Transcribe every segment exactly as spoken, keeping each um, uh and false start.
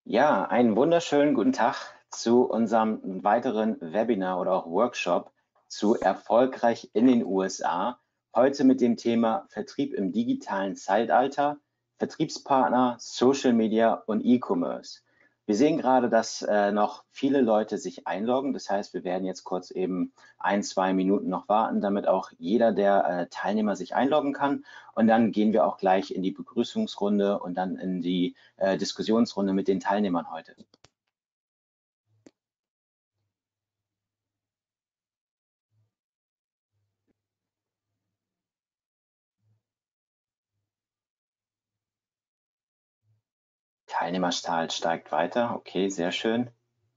Ja, einen wunderschönen guten Tag zu unserem weiteren Webinar oder auch Workshop zu Erfolgreich in den U S A. Heute mit dem Thema Vertrieb im digitalen Zeitalter, Vertriebspartner, Social Media und E-Commerce. Wir sehen gerade, dass äh, noch viele Leute sich einloggen. Das heißt, wir werden jetzt kurz eben ein, zwei Minuten noch warten, damit auch jeder der äh, Teilnehmer sich einloggen kann. Und dann gehen wir auch gleich in die Begrüßungsrunde und dann in die äh, Diskussionsrunde mit den Teilnehmern heute. Teilnehmerzahl steigt weiter. Okay, sehr schön.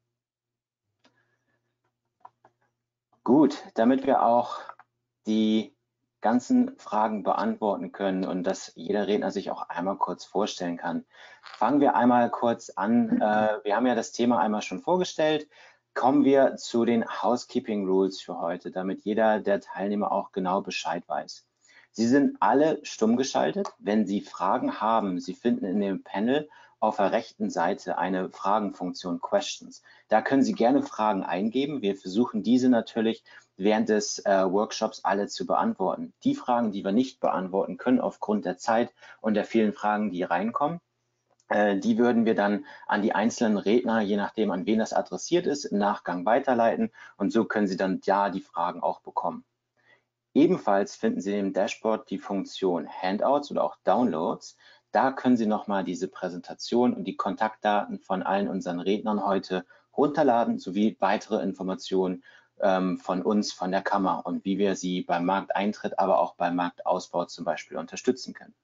Gut, damit wir auch die ganzen Fragen beantworten können und dass jeder Redner sich auch einmal kurz vorstellen kann, fangen wir einmal kurz an. Äh, wir haben ja das Thema einmal schon vorgestellt. Kommen wir zu den Housekeeping Rules für heute, damit jeder der Teilnehmer auch genau Bescheid weiß. Sie sind alle stumm geschaltet. Wenn Sie Fragen haben, Sie finden in dem Panel auf der rechten Seite eine Fragenfunktion Questions. Da können Sie gerne Fragen eingeben. Wir versuchen diese natürlich während des äh, Workshops alle zu beantworten. Die Fragen, die wir nicht beantworten können aufgrund der Zeit und der vielen Fragen, die reinkommen, äh, die würden wir dann an die einzelnen Redner, je nachdem an wen das adressiert ist, im Nachgang weiterleiten und so können Sie dann ja die Fragen auch bekommen. Ebenfalls finden Sie im Dashboard die Funktion Handouts oder auch Downloads. Da können Sie nochmal diese Präsentation und die Kontaktdaten von allen unseren Rednern heute runterladen, sowie weitere Informationen ähm, von uns, von der Kammer und wie wir Sie beim Markteintritt, aber auch beim Marktausbau zum Beispiel unterstützen können.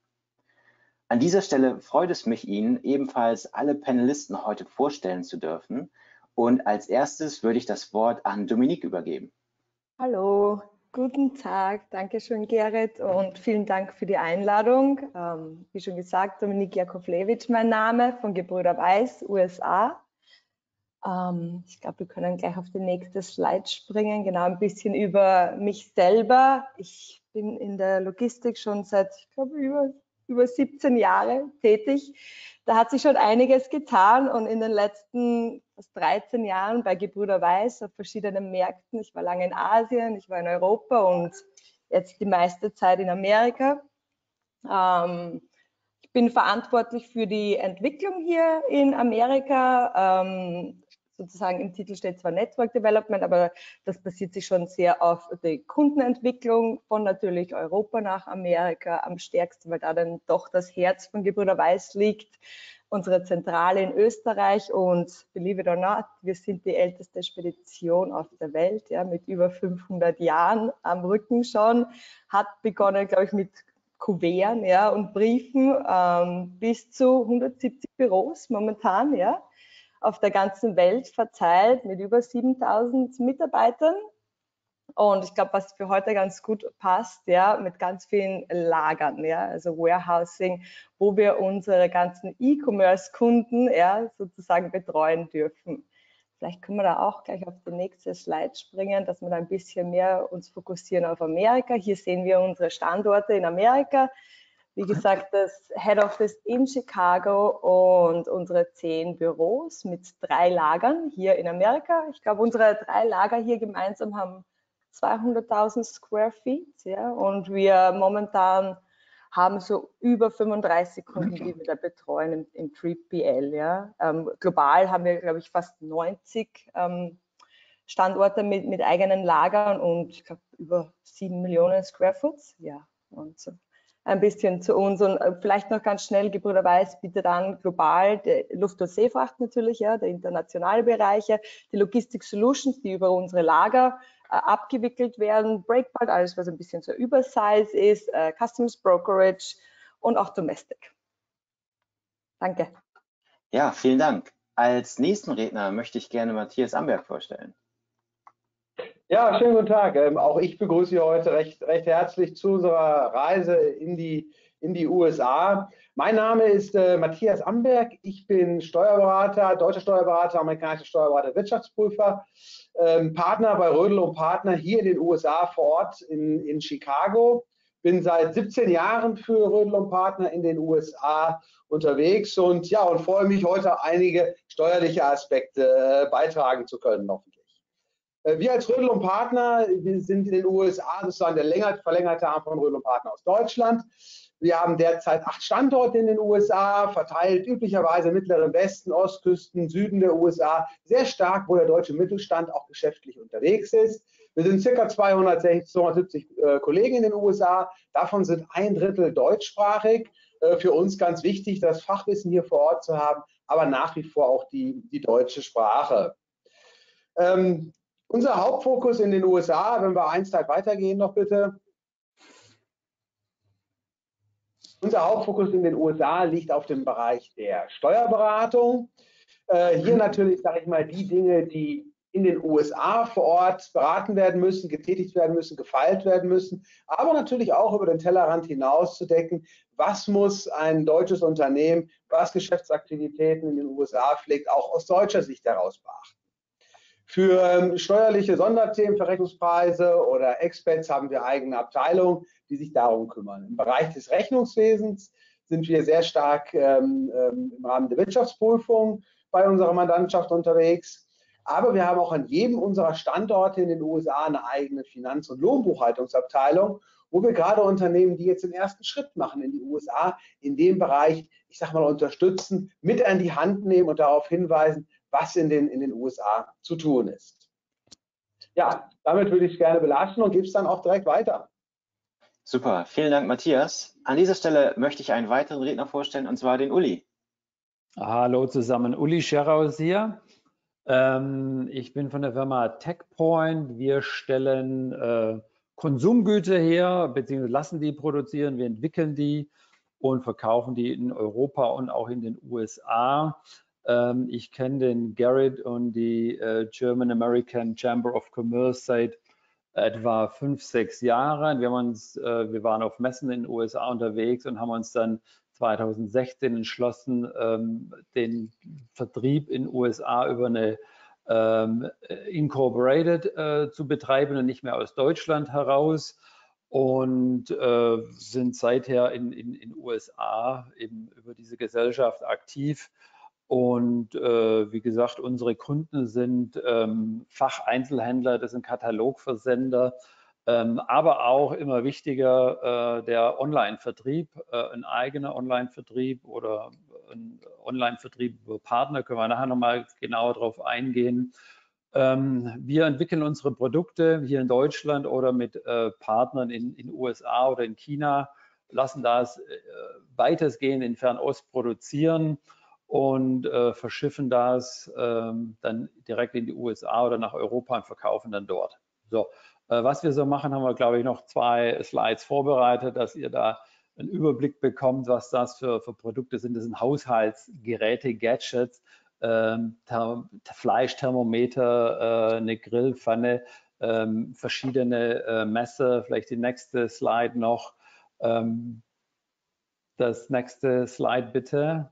An dieser Stelle freut es mich, Ihnen ebenfalls alle Panelisten heute vorstellen zu dürfen. Und als erstes würde ich das Wort an Dominique übergeben. Hallo. Guten Tag, danke schön, Gerrit, und vielen Dank für die Einladung. Ähm, wie schon gesagt, Dominique Jakovlewitsch, mein Name, von Gebrüder Weiß, U S A. Ähm, ich glaube, wir können gleich auf die nächste Slide springen. Genau, ein bisschen über mich selber. Ich bin in der Logistik schon seit, ich glaube, über, über siebzehn Jahre tätig. Da hat sich schon einiges getan und in den letzten fast dreizehn Jahren bei Gebrüder Weiß auf verschiedenen Märkten. Ich war lange in Asien, ich war in Europa und jetzt die meiste Zeit in Amerika. Ähm, ich bin verantwortlich für die Entwicklung hier in Amerika. Ähm, sozusagen im Titel steht zwar Network Development, aber das basiert sich schon sehr auf die Kundenentwicklung von natürlich Europa nach Amerika am stärksten, weil da dann doch das Herz von Gebrüder Weiß liegt. Unsere Zentrale in Österreich und believe it or not, wir sind die älteste Spedition auf der Welt, ja, mit über fünfhundert Jahren am Rücken schon. Hat begonnen, glaube ich, mit Kuverten, ja, und Briefen, ähm, bis zu hundertsiebzig Büros momentan, ja, auf der ganzen Welt verteilt mit über siebentausend Mitarbeitern. Und ich glaube, was für heute ganz gut passt, ja, mit ganz vielen Lagern, ja, also Warehousing, wo wir unsere ganzen E-Commerce-Kunden, ja, sozusagen betreuen dürfen. Vielleicht können wir da auch gleich auf die nächste Slide springen, dass wir da ein bisschen mehr uns fokussieren auf Amerika. Hier sehen wir unsere Standorte in Amerika. Wie gesagt, das Head Office in Chicago und unsere zehn Büros mit drei Lagern hier in Amerika. Ich glaube, unsere drei Lager hier gemeinsam haben zweihunderttausend Square Feet, ja, und wir momentan haben so über fünfunddreißig Kunden, die wir da betreuen im, im drei P L. Ja. Ähm, global haben wir, glaube ich, fast neunzig ähm, Standorte mit, mit eigenen Lagern und ich glaube über sieben Millionen Square Foot. Ja, und so ein bisschen zu uns und vielleicht noch ganz schnell, Gebrüder Weiß bietet an global die Luft- und Seefracht natürlich, ja, der internationale Bereiche, die Logistic Solutions, die über unsere Lager äh, abgewickelt werden, Breakbulk, alles was ein bisschen so Übersize ist, äh, Customs Brokerage und auch Domestic. Danke. Ja, vielen Dank. Als nächsten Redner möchte ich gerne Matthias Amberg vorstellen. Ja, schönen guten Tag. Ähm, auch ich begrüße Sie heute recht, recht herzlich zu unserer Reise in die, in die U S A. Mein Name ist äh, Matthias Amberg. Ich bin Steuerberater, deutscher Steuerberater, amerikanischer Steuerberater, Wirtschaftsprüfer, ähm, Partner bei Rödl und Partner hier in den U S A vor Ort in, in Chicago. bin seit siebzehn Jahren für Rödl und Partner in den U S A unterwegs und ja, und freue mich heute einige steuerliche Aspekte äh, beitragen zu können, hoffentlich. Äh, wir als Rödl und Partner, wir sind in den U S A sozusagen der länger, verlängerte Arm von Rödl und Partner aus Deutschland. Wir haben derzeit acht Standorte in den U S A, verteilt üblicherweise im Mittleren Westen, Ostküsten, Süden der U S A, sehr stark, wo der deutsche Mittelstand auch geschäftlich unterwegs ist. Wir sind ca. zweihundertsechzig, zweihundertsiebzig äh, Kollegen in den U S A, davon sind ein Drittel deutschsprachig. Äh, für uns ganz wichtig, das Fachwissen hier vor Ort zu haben, aber nach wie vor auch die, die deutsche Sprache. Ähm, unser Hauptfokus in den U S A, wenn wir ein Slide weitergehen noch bitte. Unser Hauptfokus in den U S A liegt auf dem Bereich der Steuerberatung. Äh, hier natürlich, sage ich mal, die Dinge, die in den U S A vor Ort beraten werden müssen, getätigt werden müssen, gefeilt werden müssen, aber natürlich auch über den Tellerrand hinaus zu decken, was muss ein deutsches Unternehmen, was Geschäftsaktivitäten in den U S A pflegt, auch aus deutscher Sicht heraus beachten. Für ähm, steuerliche Sonderthemen, Verrechnungspreise oder Expats haben wir eigene Abteilungen, die sich darum kümmern. Im Bereich des Rechnungswesens sind wir sehr stark ähm, ähm, im Rahmen der Wirtschaftsprüfung bei unserer Mandantschaft unterwegs. Aber wir haben auch an jedem unserer Standorte in den U S A eine eigene Finanz- und Lohnbuchhaltungsabteilung, wo wir gerade Unternehmen, die jetzt den ersten Schritt machen in die U S A, in dem Bereich, ich sage mal, unterstützen, mit an die Hand nehmen und darauf hinweisen, was in den, in den U S A zu tun ist. Ja, damit würde ich es gerne belassen und gebe es dann auch direkt weiter. Super, vielen Dank, Matthias. An dieser Stelle möchte ich einen weiteren Redner vorstellen, und zwar den Uli. Hallo zusammen, Uli Scheraus hier. Ähm, ich bin von der Firma TechPoint. Wir stellen äh, Konsumgüter her, beziehungsweise lassen die produzieren. Wir entwickeln die und verkaufen die in Europa und auch in den U S A. Ähm, ich kenne den Garrett und die äh, German American Chamber of Commerce seit etwa fünf, sechs Jahren. Wir, haben uns, äh, wir waren auf Messen in den U S A unterwegs und haben uns dann zweitausendsechzehn entschlossen, ähm, den Vertrieb in den U S A über eine ähm, Incorporated äh, zu betreiben und nicht mehr aus Deutschland heraus, und äh, sind seither in den U S A eben über diese Gesellschaft aktiv. Und äh, wie gesagt, unsere Kunden sind ähm, Facheinzelhändler, das sind Katalogversender, ähm, aber auch immer wichtiger äh, der Online-Vertrieb, äh, ein eigener Online-Vertrieb oder ein Online-Vertrieb über Partner, können wir nachher nochmal genauer drauf eingehen. Ähm, wir entwickeln unsere Produkte hier in Deutschland oder mit äh, Partnern in den U S A oder in China, lassen das äh, weitestgehend in Fernost produzieren und äh, verschiffen das ähm, dann direkt in die U S A oder nach Europa und verkaufen dann dort. So, äh, was wir so machen, haben wir, glaube ich, noch zwei Slides vorbereitet, dass ihr da einen Überblick bekommt, was das für, für Produkte sind. Das sind Haushaltsgeräte, Gadgets, ähm, Fleischthermometer, äh, eine Grillpfanne, ähm, verschiedene äh, Messer, vielleicht die nächste Slide noch. Ähm, das nächste Slide bitte.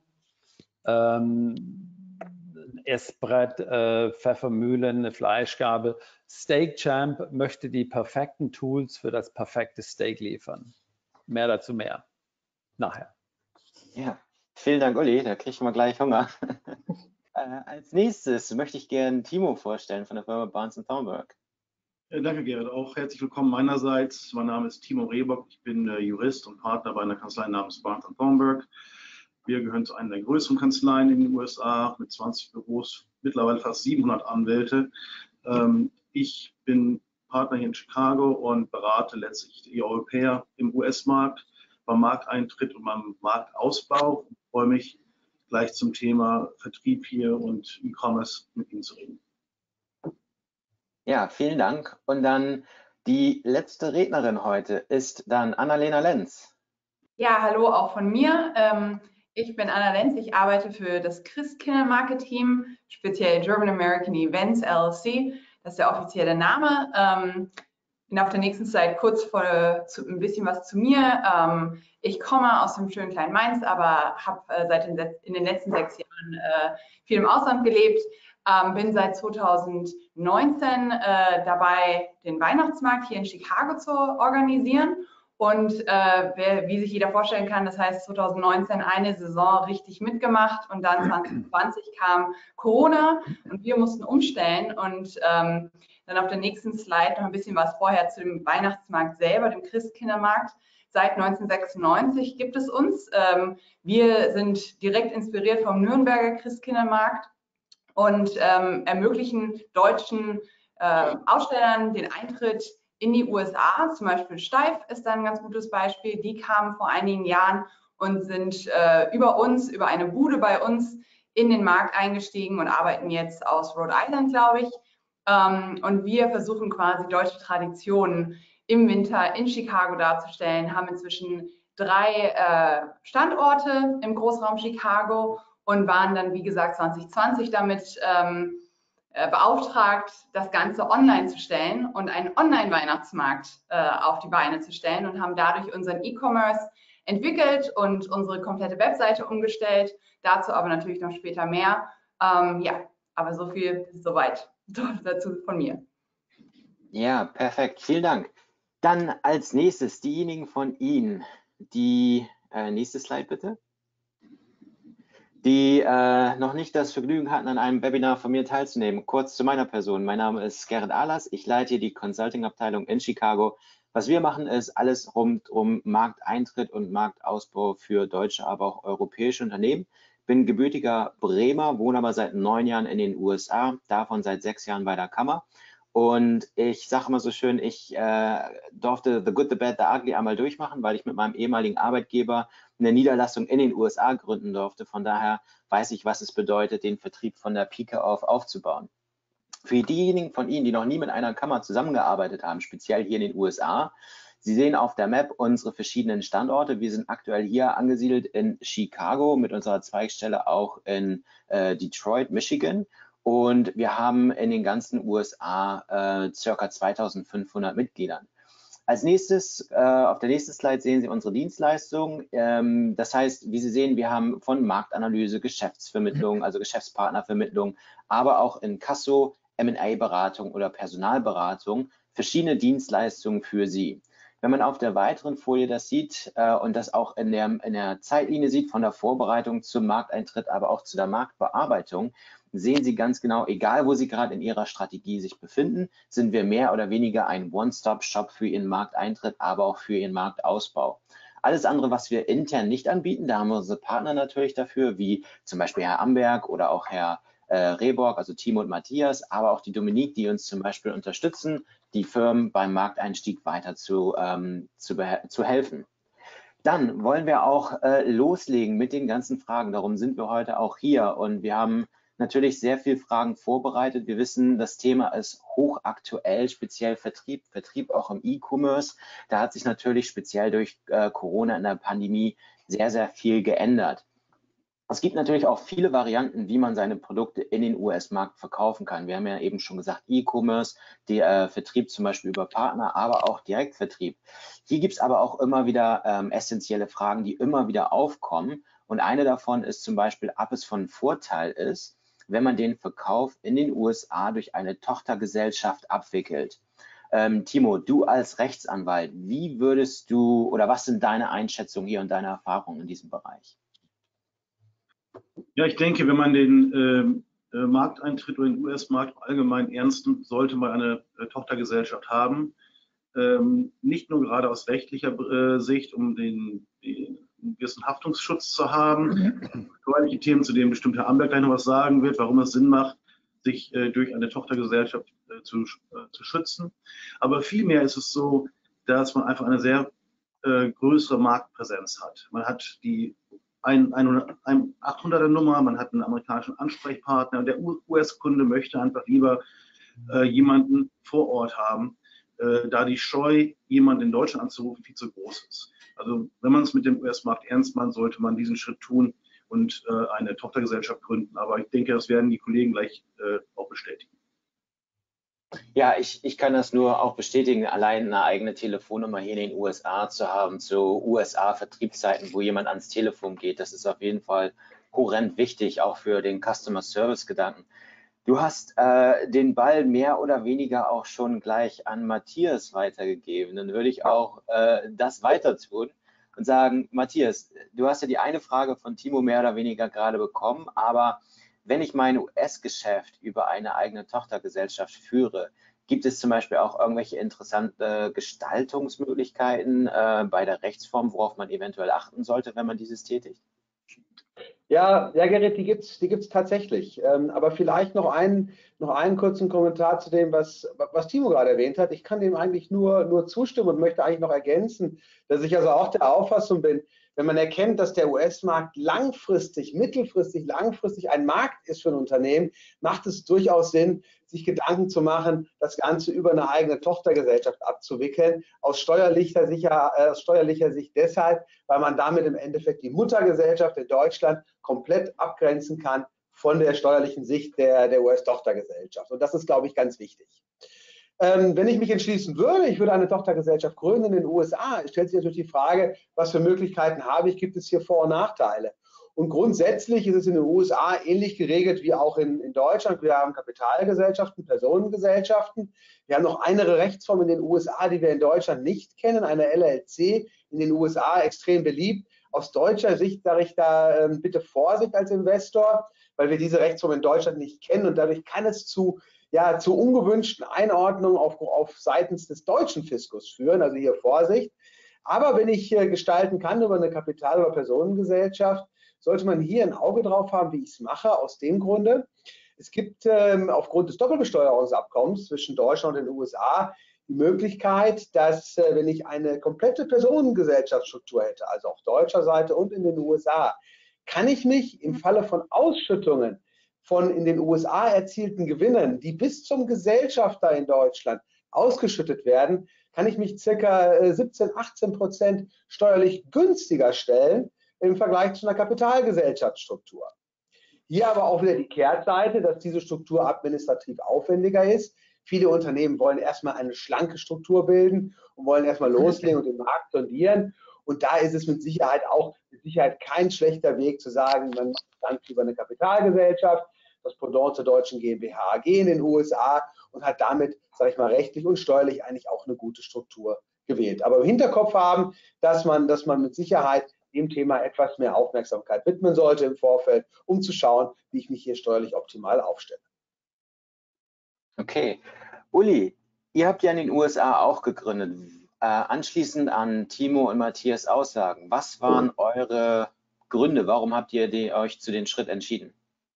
Ähm, Essbrett, äh, Pfeffermühlen, eine Fleischgabel. Steak Champ möchte die perfekten Tools für das perfekte Steak liefern. Mehr dazu mehr. Nachher. Ja, vielen Dank, Uli. Da kriegen wir gleich Hunger. äh, als nächstes möchte ich gerne Timo vorstellen von der Firma Barnes and Thornburg. Ja, danke, Gerrit. Auch herzlich willkommen meinerseits. Mein Name ist Timo Rehbock. Ich bin äh, Jurist und Partner bei einer Kanzlei namens Barnes and Thornburg. Wir gehören zu einer der größeren Kanzleien in den U S A mit zwanzig Büros, mittlerweile fast siebenhundert Anwälte. Ähm, ich bin Partner hier in Chicago und berate letztlich die Europäer im U S-Markt beim Markteintritt und beim Marktausbau. Ich freue mich, gleich zum Thema Vertrieb hier und E-Commerce mit Ihnen zu reden. Ja, vielen Dank. Und dann die letzte Rednerin heute ist dann Annalena Lenz. Ja, hallo auch von mir. Ähm, ich bin Anna Lenz, ich arbeite für das Christkindlmarket-Team, speziell German American Events L L C. Das ist der offizielle Name. Ähm, bin auf der nächsten Slide kurz vor zu, ein bisschen was zu mir. Ähm, ich komme aus dem schönen kleinen Mainz, aber habe äh, seit den, in den letzten sechs Jahren äh, viel im Ausland gelebt. Ähm, bin seit zweitausendneunzehn äh, dabei, den Weihnachtsmarkt hier in Chicago zu organisieren. Und äh, wer, wie sich jeder vorstellen kann, das heißt zwanzig neunzehn eine Saison richtig mitgemacht und dann zwanzig zwanzig kam Corona und wir mussten umstellen. Und ähm, dann auf der nächsten Slide noch ein bisschen was vorher zu dem Weihnachtsmarkt selber, dem Christkindermarkt. Seit neunzehnhundertsechsundneunzig gibt es uns. Ähm, wir sind direkt inspiriert vom Nürnberger Christkindermarkt und ähm, ermöglichen deutschen äh, Ausstellern den Eintritt in die U S A. Zum Beispiel Steif ist da ein ganz gutes Beispiel. Die kamen vor einigen Jahren und sind äh, über uns, über eine Bude bei uns in den Markt eingestiegen und arbeiten jetzt aus Rhode Island, glaube ich. Ähm, und wir versuchen quasi deutsche Traditionen im Winter in Chicago darzustellen, haben inzwischen drei äh, Standorte im Großraum Chicago und waren dann, wie gesagt, zwanzig zwanzig damit ähm, äh, beauftragt, das Ganze online zu stellen und einen Online-Weihnachtsmarkt äh, auf die Beine zu stellen und haben dadurch unseren E-Commerce entwickelt und unsere komplette Webseite umgestellt. Dazu aber natürlich noch später mehr. Ähm, ja, aber so viel soweit dazu von mir. Ja, perfekt. Vielen Dank. Dann als nächstes diejenigen von Ihnen, die, äh, nächste Slide bitte, die äh, noch nicht das Vergnügen hatten, an einem Webinar von mir teilzunehmen. Kurz zu meiner Person. Mein Name ist Gerrit Ahlers. Ich leite hier die Consulting-Abteilung in Chicago. Was wir machen, ist alles rund um Markteintritt und Marktausbau für deutsche, aber auch europäische Unternehmen. Bin gebürtiger Bremer, wohne aber seit neun Jahren in den U S A, davon seit sechs Jahren bei der Kammer. Und ich sage immer so schön, ich äh, durfte The Good, The Bad, The Ugly einmal durchmachen, weil ich mit meinem ehemaligen Arbeitgeber eine Niederlassung in den U S A gründen durfte. Von daher weiß ich, was es bedeutet, den Vertrieb von der Pike auf aufzubauen. Für diejenigen von Ihnen, die noch nie mit einer Kammer zusammengearbeitet haben, speziell hier in den U S A, Sie sehen auf der Map unsere verschiedenen Standorte. Wir sind aktuell hier angesiedelt in Chicago mit unserer Zweigstelle auch in äh, Detroit, Michigan. Und wir haben in den ganzen U S A äh, ca. zweitausendfünfhundert Mitgliedern. Als nächstes, äh, auf der nächsten Slide sehen Sie unsere Dienstleistung. Ähm, das heißt, wie Sie sehen, wir haben von Marktanalyse, Geschäftsvermittlung, also Geschäftspartnervermittlung, aber auch Inkasso, M und A-Beratung oder Personalberatung, verschiedene Dienstleistungen für Sie. Wenn man auf der weiteren Folie das sieht äh, und das auch in der, in der Zeitlinie sieht, von der Vorbereitung zum Markteintritt, aber auch zu der Marktbearbeitung, sehen Sie ganz genau, egal wo Sie gerade in Ihrer Strategie sich befinden, sind wir mehr oder weniger ein One-Stop-Shop für Ihren Markteintritt, aber auch für Ihren Marktausbau. Alles andere, was wir intern nicht anbieten, da haben wir unsere Partner natürlich dafür, wie zum Beispiel Herr Amberg oder auch Herr äh, Rehborg, also Timo und Matthias, aber auch die Dominique, die uns zum Beispiel unterstützen, die Firmen beim Markteinstieg weiter zu, ähm, zu, zu helfen. Dann wollen wir auch äh, loslegen mit den ganzen Fragen. Darum sind wir heute auch hier und wir haben natürlich sehr viele Fragen vorbereitet. Wir wissen, das Thema ist hochaktuell, speziell Vertrieb, Vertrieb auch im E-Commerce. Da hat sich natürlich speziell durch äh, Corona in der Pandemie sehr, sehr viel geändert. Es gibt natürlich auch viele Varianten, wie man seine Produkte in den U S-Markt verkaufen kann. Wir haben ja eben schon gesagt, E-Commerce, der äh, Vertrieb zum Beispiel über Partner, aber auch Direktvertrieb. Hier gibt es aber auch immer wieder ähm, essentielle Fragen, die immer wieder aufkommen. Und eine davon ist zum Beispiel, ob es von Vorteil ist, wenn man den Verkauf in den U S A durch eine Tochtergesellschaft abwickelt. Ähm, Timo, du als Rechtsanwalt, wie würdest du oder was sind deine Einschätzungen hier und deine Erfahrungen in diesem Bereich? Ja, ich denke, wenn man den äh, Markteintritt oder den U S-Markt allgemein ernst nimmt, sollte man eine äh, Tochtergesellschaft haben. Ähm, nicht nur gerade aus rechtlicher äh, Sicht, um den, den einen gewissen Haftungsschutz zu haben, steuerliche Themen, zu denen bestimmt Herr Amberg gleich noch was sagen wird, warum es Sinn macht, sich äh, durch eine Tochtergesellschaft äh, zu, äh, zu schützen. Aber vielmehr ist es so, dass man einfach eine sehr äh, größere Marktpräsenz hat. Man hat die ein, ein achthunderter Nummer, man hat einen amerikanischen Ansprechpartner und der U S-Kunde möchte einfach lieber äh, jemanden vor Ort haben, äh, da die Scheu, jemanden in Deutschland anzurufen, viel zu groß ist. Also wenn man es mit dem U S-Markt ernst meint, sollte man diesen Schritt tun und äh, eine Tochtergesellschaft gründen. Aber ich denke, das werden die Kollegen gleich äh, auch bestätigen. Ja, ich, ich kann das nur auch bestätigen, allein eine eigene Telefonnummer hier in den U S A zu haben, zu U S A-Vertriebszeiten, wo jemand ans Telefon geht, das ist auf jeden Fall horrend wichtig, auch für den Customer Service-Gedanken. Du hast äh, den Ball mehr oder weniger auch schon gleich an Matthias weitergegeben. Dann würde ich auch äh, das weiter tun und sagen, Matthias, du hast ja die eine Frage von Timo mehr oder weniger gerade bekommen, aber wenn ich mein U S-Geschäft über eine eigene Tochtergesellschaft führe, gibt es zum Beispiel auch irgendwelche interessante Gestaltungsmöglichkeiten äh, bei der Rechtsform, worauf man eventuell achten sollte, wenn man dieses tätigt? Ja, ja, Gerrit, die gibt's, die gibt's tatsächlich. Ähm, aber vielleicht noch einen, noch einen kurzen Kommentar zu dem, was, was Timo gerade erwähnt hat. Ich kann dem eigentlich nur, nur zustimmen und möchte eigentlich noch ergänzen, dass ich also auch der Auffassung bin, wenn man erkennt, dass der U S-Markt langfristig, mittelfristig, langfristig ein Markt ist für ein Unternehmen, macht es durchaus Sinn, sich Gedanken zu machen, das Ganze über eine eigene Tochtergesellschaft abzuwickeln. Aus steuerlicher, sicher, äh, aus steuerlicher Sicht deshalb, weil man damit im Endeffekt die Muttergesellschaft in Deutschland komplett abgrenzen kann von der steuerlichen Sicht der, der U S-Tochtergesellschaft. Und das ist, glaube ich, ganz wichtig. Ähm, wenn ich mich entschließen würde, ich würde eine Tochtergesellschaft gründen in den U S A, stellt sich natürlich die Frage, was für Möglichkeiten habe ich, gibt es hier Vor- und Nachteile? Und grundsätzlich ist es in den U S A ähnlich geregelt wie auch in, in Deutschland. Wir haben Kapitalgesellschaften, Personengesellschaften. Wir haben noch eine Rechtsform in den U S A, die wir in Deutschland nicht kennen, eine L L C, in den U S A extrem beliebt. Aus deutscher Sicht sage ich da äh, bitte Vorsicht als Investor, weil wir diese Rechtsform in Deutschland nicht kennen und dadurch kann es zu ja, zu ungewünschten Einordnungen auf, auf seitens des deutschen Fiskus führen, also hier Vorsicht. Aber wenn ich äh, gestalten kann über eine Kapital- oder Personengesellschaft, sollte man hier ein Auge drauf haben, wie ich es mache, aus dem Grunde. Es gibt ähm, aufgrund des Doppelbesteuerungsabkommens zwischen Deutschland und den U S A die Möglichkeit, dass, äh, wenn ich eine komplette Personengesellschaftsstruktur hätte, also auf deutscher Seite und in den U S A, kann ich mich im Falle von Ausschüttungen von in den U S A erzielten Gewinnen, die bis zum Gesellschafter in Deutschland ausgeschüttet werden, kann ich mich circa siebzehn, achtzehn Prozent steuerlich günstiger stellen im Vergleich zu einer Kapitalgesellschaftsstruktur. Hier aber auch wieder die Kehrseite, dass diese Struktur administrativ aufwendiger ist. Viele Unternehmen wollen erstmal eine schlanke Struktur bilden und wollen erstmal loslegen und den Markt sondieren. Und da ist es mit Sicherheit auch mit Sicherheit kein schlechter Weg zu sagen, man macht das Ganze über eine Kapitalgesellschaft, das Pendant zur deutschen GmbH A G in den U S A und hat damit, sage ich mal, rechtlich und steuerlich eigentlich auch eine gute Struktur gewählt. Aber im Hinterkopf haben, dass man, dass man mit Sicherheit dem Thema etwas mehr Aufmerksamkeit widmen sollte im Vorfeld, um zu schauen, wie ich mich hier steuerlich optimal aufstelle. Okay. Uli, ihr habt ja in den U S A auch gegründet. Äh, anschließend an Timo und Matthias Aussagen, was waren eure Gründe? Warum habt ihr die, euch zu den Schritt entschieden?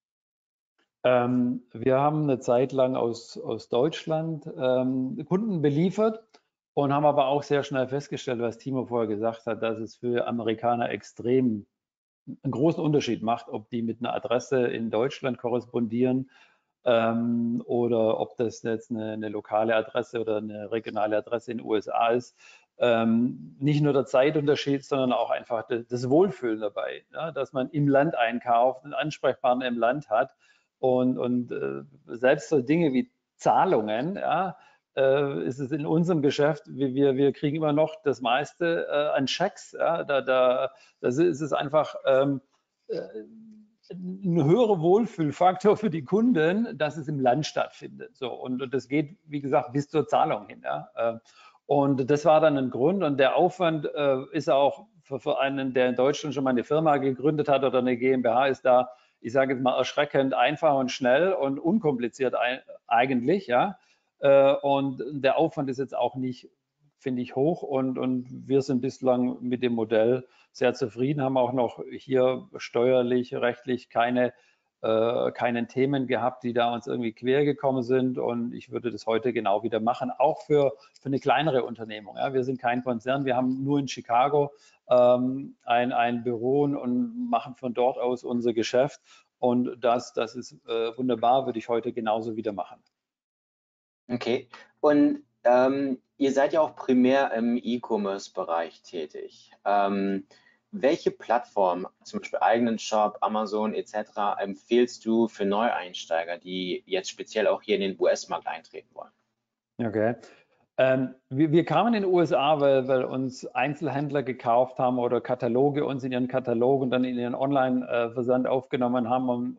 Ähm, wir haben eine Zeit lang aus, aus Deutschland ähm, Kunden beliefert und haben aber auch sehr schnell festgestellt, was Timo vorher gesagt hat, dass es für Amerikaner extrem einen großen Unterschied macht, ob die mit einer Adresse in Deutschland korrespondieren ähm, oder ob das jetzt eine, eine lokale Adresse oder eine regionale Adresse in den U S A ist. Ähm, nicht nur der Zeitunterschied, sondern auch einfach das, das Wohlfühlen dabei, ja, dass man im Land einkauft, einen Ansprechpartner im Land hat. Und, und äh, selbst so Dinge wie Zahlungen, ja, äh, ist es in unserem Geschäft, wir, wir kriegen immer noch das meiste äh, an Schecks. Ja, da, da, das ist es einfach ähm, äh, ein höherer Wohlfühlfaktor für die Kunden, dass es im Land stattfindet. So, und, und das geht, wie gesagt, bis zur Zahlung hin. Ja. Äh, und das war dann ein Grund. Und der Aufwand äh, ist auch für, für einen, der in Deutschland schon mal eine Firma gegründet hat oder eine GmbH, ist da, ich sage jetzt mal, erschreckend einfach und schnell und unkompliziert ein, eigentlich, ja. Äh, und der Aufwand ist jetzt auch nicht, finde ich, hoch und, und wir sind bislang mit dem Modell sehr zufrieden, haben auch noch hier steuerlich, rechtlich keine, äh, keinen Themen gehabt, die da uns irgendwie quer gekommen sind und ich würde das heute genau wieder machen, auch für, für eine kleinere Unternehmung. Ja. Wir sind kein Konzern, wir haben nur in Chicago ähm, ein, ein Büro und machen von dort aus unser Geschäft und das, das ist äh, wunderbar, würde ich heute genauso wieder machen. Okay, und ähm, ihr seid ja auch primär im E-Commerce-Bereich tätig. Ähm, welche Plattform, zum Beispiel eigenen Shop, Amazon et cetera, empfiehlst du für Neueinsteiger, die jetzt speziell auch hier in den U S-Markt eintreten wollen? Okay. Ähm, wir, wir kamen in den U S A, weil, weil uns Einzelhändler gekauft haben oder Kataloge uns in ihren Katalog und dann in ihren Online-Versand aufgenommen haben und, und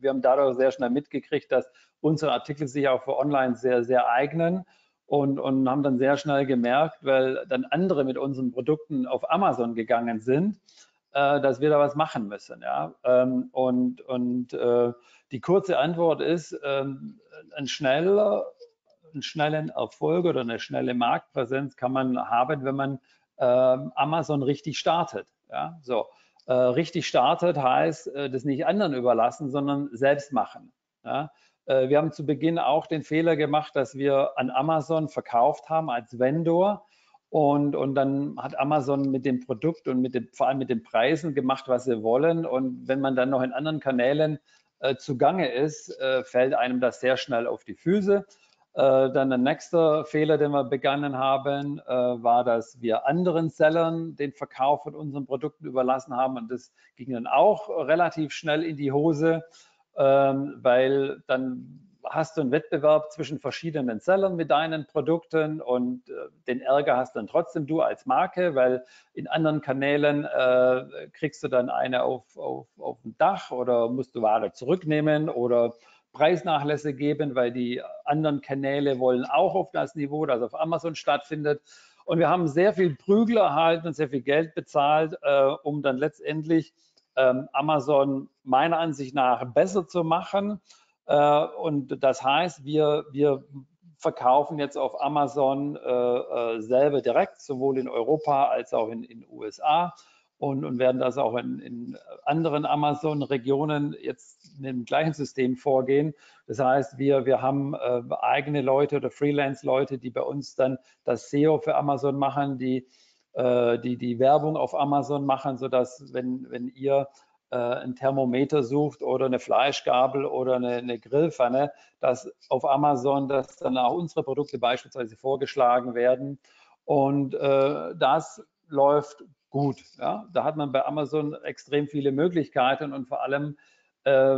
wir haben dadurch sehr schnell mitgekriegt, dass unsere Artikel sich auch für online sehr, sehr eignen und, und haben dann sehr schnell gemerkt, weil dann andere mit unseren Produkten auf Amazon gegangen sind, äh, dass wir da was machen müssen. Ja? Ähm, und und äh, die kurze Antwort ist, ähm, ein schneller einen schnellen Erfolg oder eine schnelle Marktpräsenz kann man haben, wenn man ähm, Amazon richtig startet. Ja? So, äh, richtig startet heißt, äh, das nicht anderen überlassen, sondern selbst machen. Ja? Äh, wir haben zu Beginn auch den Fehler gemacht, dass wir an Amazon verkauft haben als Vendor. Und, und dann hat Amazon mit dem Produkt und mit dem, vor allem mit den Preisen gemacht, was sie wollen. Und wenn man dann noch in anderen Kanälen äh, zugange ist, äh, fällt einem das sehr schnell auf die Füße. Äh, dann der nächste Fehler, den wir begangen haben, äh, war, dass wir anderen Sellern den Verkauf von unseren Produkten überlassen haben. Und das ging dann auch relativ schnell in die Hose, ähm, weil dann hast du einen Wettbewerb zwischen verschiedenen Sellern mit deinen Produkten und äh, den Ärger hast dann trotzdem du als Marke, weil in anderen Kanälen äh, kriegst du dann eine auf, auf, auf dem Dach oder musst du Ware zurücknehmen oder Preisnachlässe geben, weil die anderen Kanäle wollen auch auf das Niveau, das auf Amazon stattfindet. Und wir haben sehr viel Prügel erhalten und sehr viel Geld bezahlt, äh, um dann letztendlich ähm, Amazon meiner Ansicht nach besser zu machen. Äh, und das heißt, wir, wir verkaufen jetzt auf Amazon äh, äh, selber direkt, sowohl in Europa als auch in den U S A. Und, und werden das auch in, in anderen Amazon-Regionen jetzt mit dem gleichen System vorgehen. Das heißt, wir, wir haben äh, eigene Leute oder Freelance-Leute, die bei uns dann das S E O für Amazon machen, die äh, die, die Werbung auf Amazon machen, sodass, wenn, wenn ihr äh, ein Thermometer sucht oder eine Fleischgabel oder eine, eine Grillpfanne, dass auf Amazon, dass dann auch unsere Produkte beispielsweise vorgeschlagen werden. Und äh, das läuft gut. Ja? Da hat man bei Amazon extrem viele Möglichkeiten und vor allem äh,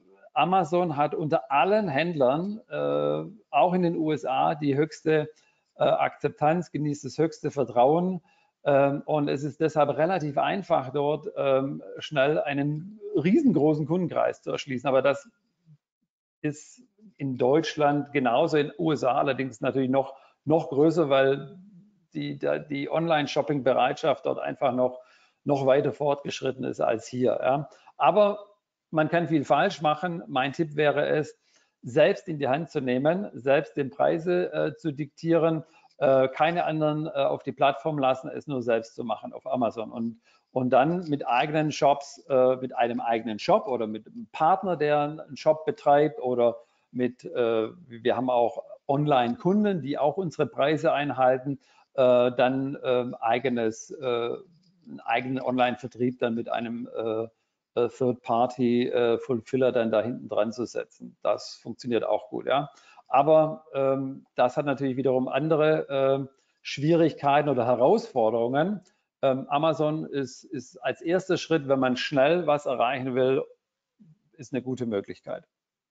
Amazon hat unter allen Händlern, äh, auch in den U S A, die höchste äh, Akzeptanz, genießt das höchste Vertrauen. Ähm, und es ist deshalb relativ einfach, dort ähm, schnell einen riesengroßen Kundenkreis zu erschließen. Aber das ist in Deutschland genauso, in den U S A allerdings natürlich noch, noch größer, weil die, die Online-Shopping-Bereitschaft dort einfach noch, noch weiter fortgeschritten ist als hier. Ja. Aber man kann viel falsch machen. Mein Tipp wäre es, selbst in die Hand zu nehmen, selbst den Preise äh, zu diktieren, äh, keine anderen äh, auf die Plattform lassen, es nur selbst zu machen auf Amazon. Und, und dann mit eigenen Shops, äh, mit einem eigenen Shop oder mit einem Partner, der einen Shop betreibt oder mit, äh, wir haben auch Online-Kunden, die auch unsere Preise einhalten, äh, dann äh, eigenes, äh, einen eigenen Online-Vertrieb dann mit einem äh, Third-Party-Fulfiller äh, dann da hinten dran zu setzen. Das funktioniert auch gut, ja. Aber ähm, das hat natürlich wiederum andere äh, Schwierigkeiten oder Herausforderungen. Ähm, Amazon ist, ist als erster Schritt, wenn man schnell was erreichen will, ist eine gute Möglichkeit.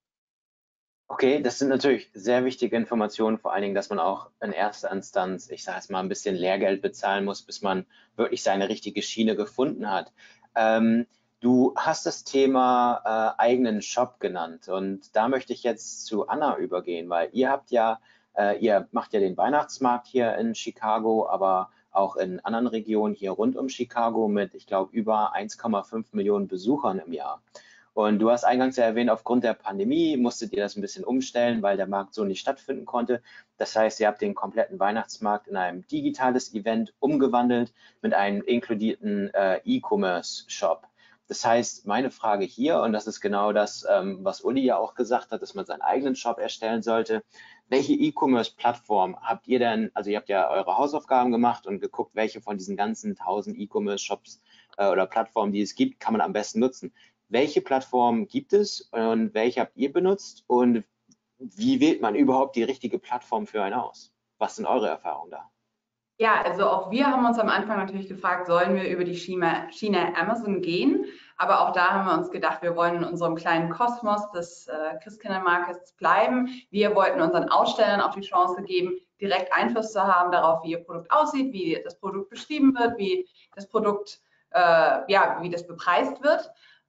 Okay, das sind natürlich sehr wichtige Informationen, vor allen Dingen, dass man auch in erster Instanz, ich sage jetzt mal, ein bisschen Lehrgeld bezahlen muss, bis man wirklich seine richtige Schiene gefunden hat. Ähm, du hast das Thema äh, eigenen Shop genannt und da möchte ich jetzt zu Anna übergehen, weil ihr habt ja, äh, ihr macht ja den Weihnachtsmarkt hier in Chicago, aber auch in anderen Regionen hier rund um Chicago mit, ich glaube, über eins Komma fünf Millionen Besuchern im Jahr. Und du hast eingangs ja erwähnt, aufgrund der Pandemie musstet ihr das ein bisschen umstellen, weil der Markt so nicht stattfinden konnte. Das heißt, ihr habt den kompletten Weihnachtsmarkt in ein digitales Event umgewandelt mit einem inkludierten äh, E-Commerce-Shop. Das heißt, meine Frage hier, und das ist genau das, ähm, was Uli ja auch gesagt hat, dass man seinen eigenen Shop erstellen sollte. Welche E-Commerce-Plattform habt ihr denn, also ihr habt ja eure Hausaufgaben gemacht und geguckt, welche von diesen ganzen tausend E-Commerce-Shops äh, oder Plattformen, die es gibt, kann man am besten nutzen. Welche Plattformen gibt es und welche habt ihr benutzt und wie wählt man überhaupt die richtige Plattform für einen aus? Was sind eure Erfahrungen da? Ja, also auch wir haben uns am Anfang natürlich gefragt, sollen wir über die Schiene, Schiene Amazon gehen? Aber auch da haben wir uns gedacht, wir wollen in unserem kleinen Kosmos des äh, Christkindlmarkets bleiben. Wir wollten unseren Ausstellern auch die Chance geben, direkt Einfluss zu haben darauf, wie ihr Produkt aussieht, wie das Produkt beschrieben wird, wie das Produkt, äh, ja, wie das bepreist wird.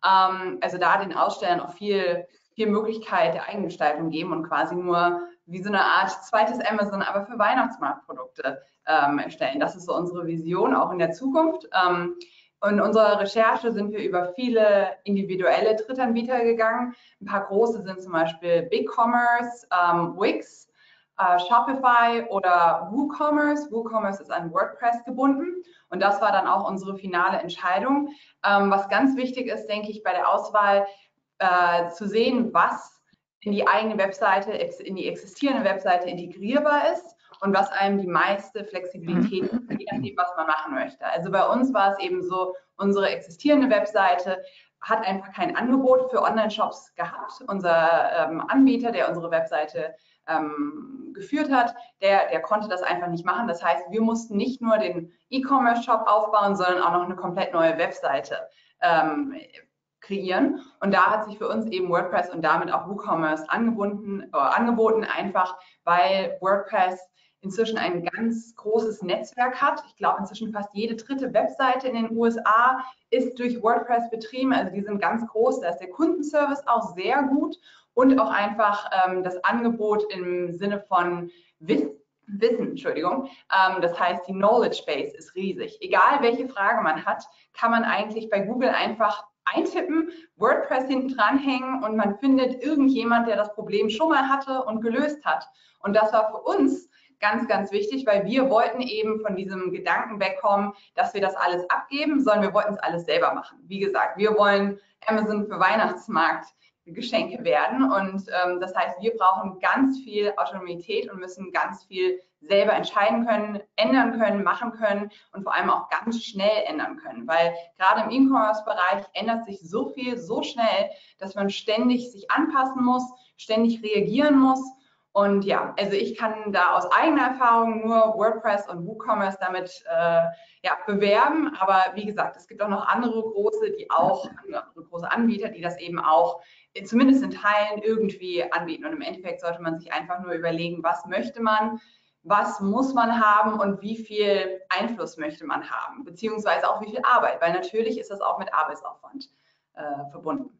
Ähm, also da den Ausstellern auch viel, viel Möglichkeit der Eigengestaltung geben und quasi nur wie so eine Art zweites Amazon, aber für Weihnachtsmarktprodukte ähm, erstellen. Das ist so unsere Vision auch in der Zukunft. Ähm, in unserer Recherche sind wir über viele individuelle Drittanbieter gegangen. Ein paar große sind zum Beispiel BigCommerce, ähm, Wix, äh, Shopify oder WooCommerce. WooCommerce ist an WordPress gebunden und das war dann auch unsere finale Entscheidung. Ähm, was ganz wichtig ist, denke ich, bei der Auswahl äh, zu sehen, was in die eigene Webseite, in die existierende Webseite integrierbar ist und was einem die meiste Flexibilität gibt, je nachdem, was man machen möchte. Also bei uns war es eben so, unsere existierende Webseite hat einfach kein Angebot für Online-Shops gehabt. Unser ähm, Anbieter, der unsere Webseite ähm, geführt hat, der, der konnte das einfach nicht machen. Das heißt, wir mussten nicht nur den E-Commerce-Shop aufbauen, sondern auch noch eine komplett neue Webseite ähm, kreieren. Und da hat sich für uns eben WordPress und damit auch WooCommerce angebunden, äh, angeboten, einfach weil WordPress inzwischen ein ganz großes Netzwerk hat. Ich glaube, inzwischen fast jede dritte Webseite in den U S A ist durch WordPress betrieben. Also die sind ganz groß. Da ist der Kundenservice auch sehr gut und auch einfach ähm, das Angebot im Sinne von Wissen. Wissen, Entschuldigung. Ähm, das heißt, die Knowledge Base ist riesig. Egal welche Frage man hat, kann man eigentlich bei Google einfach eintippen, WordPress hinten dranhängen und man findet irgendjemand, der das Problem schon mal hatte und gelöst hat. Und das war für uns ganz, ganz wichtig, weil wir wollten eben von diesem Gedanken wegkommen, dass wir das alles abgeben, sondern wir wollten es alles selber machen. Wie gesagt, wir wollen Amazon für Weihnachtsmarkt Geschenke werden und ähm, das heißt, wir brauchen ganz viel Autonomität und müssen ganz viel selber entscheiden können, ändern können, machen können und vor allem auch ganz schnell ändern können, weil gerade im E-Commerce-Bereich ändert sich so viel, so schnell, dass man ständig sich anpassen muss, ständig reagieren muss. Und ja, also ich kann da aus eigener Erfahrung nur WordPress und WooCommerce damit äh, ja, bewerben. Aber wie gesagt, es gibt auch noch andere große, die auch, andere große Anbieter, die das eben auch zumindest in Teilen irgendwie anbieten. Und im Endeffekt sollte man sich einfach nur überlegen, was möchte man, was muss man haben und wie viel Einfluss möchte man haben, beziehungsweise auch wie viel Arbeit, weil natürlich ist das auch mit Arbeitsaufwand äh, verbunden.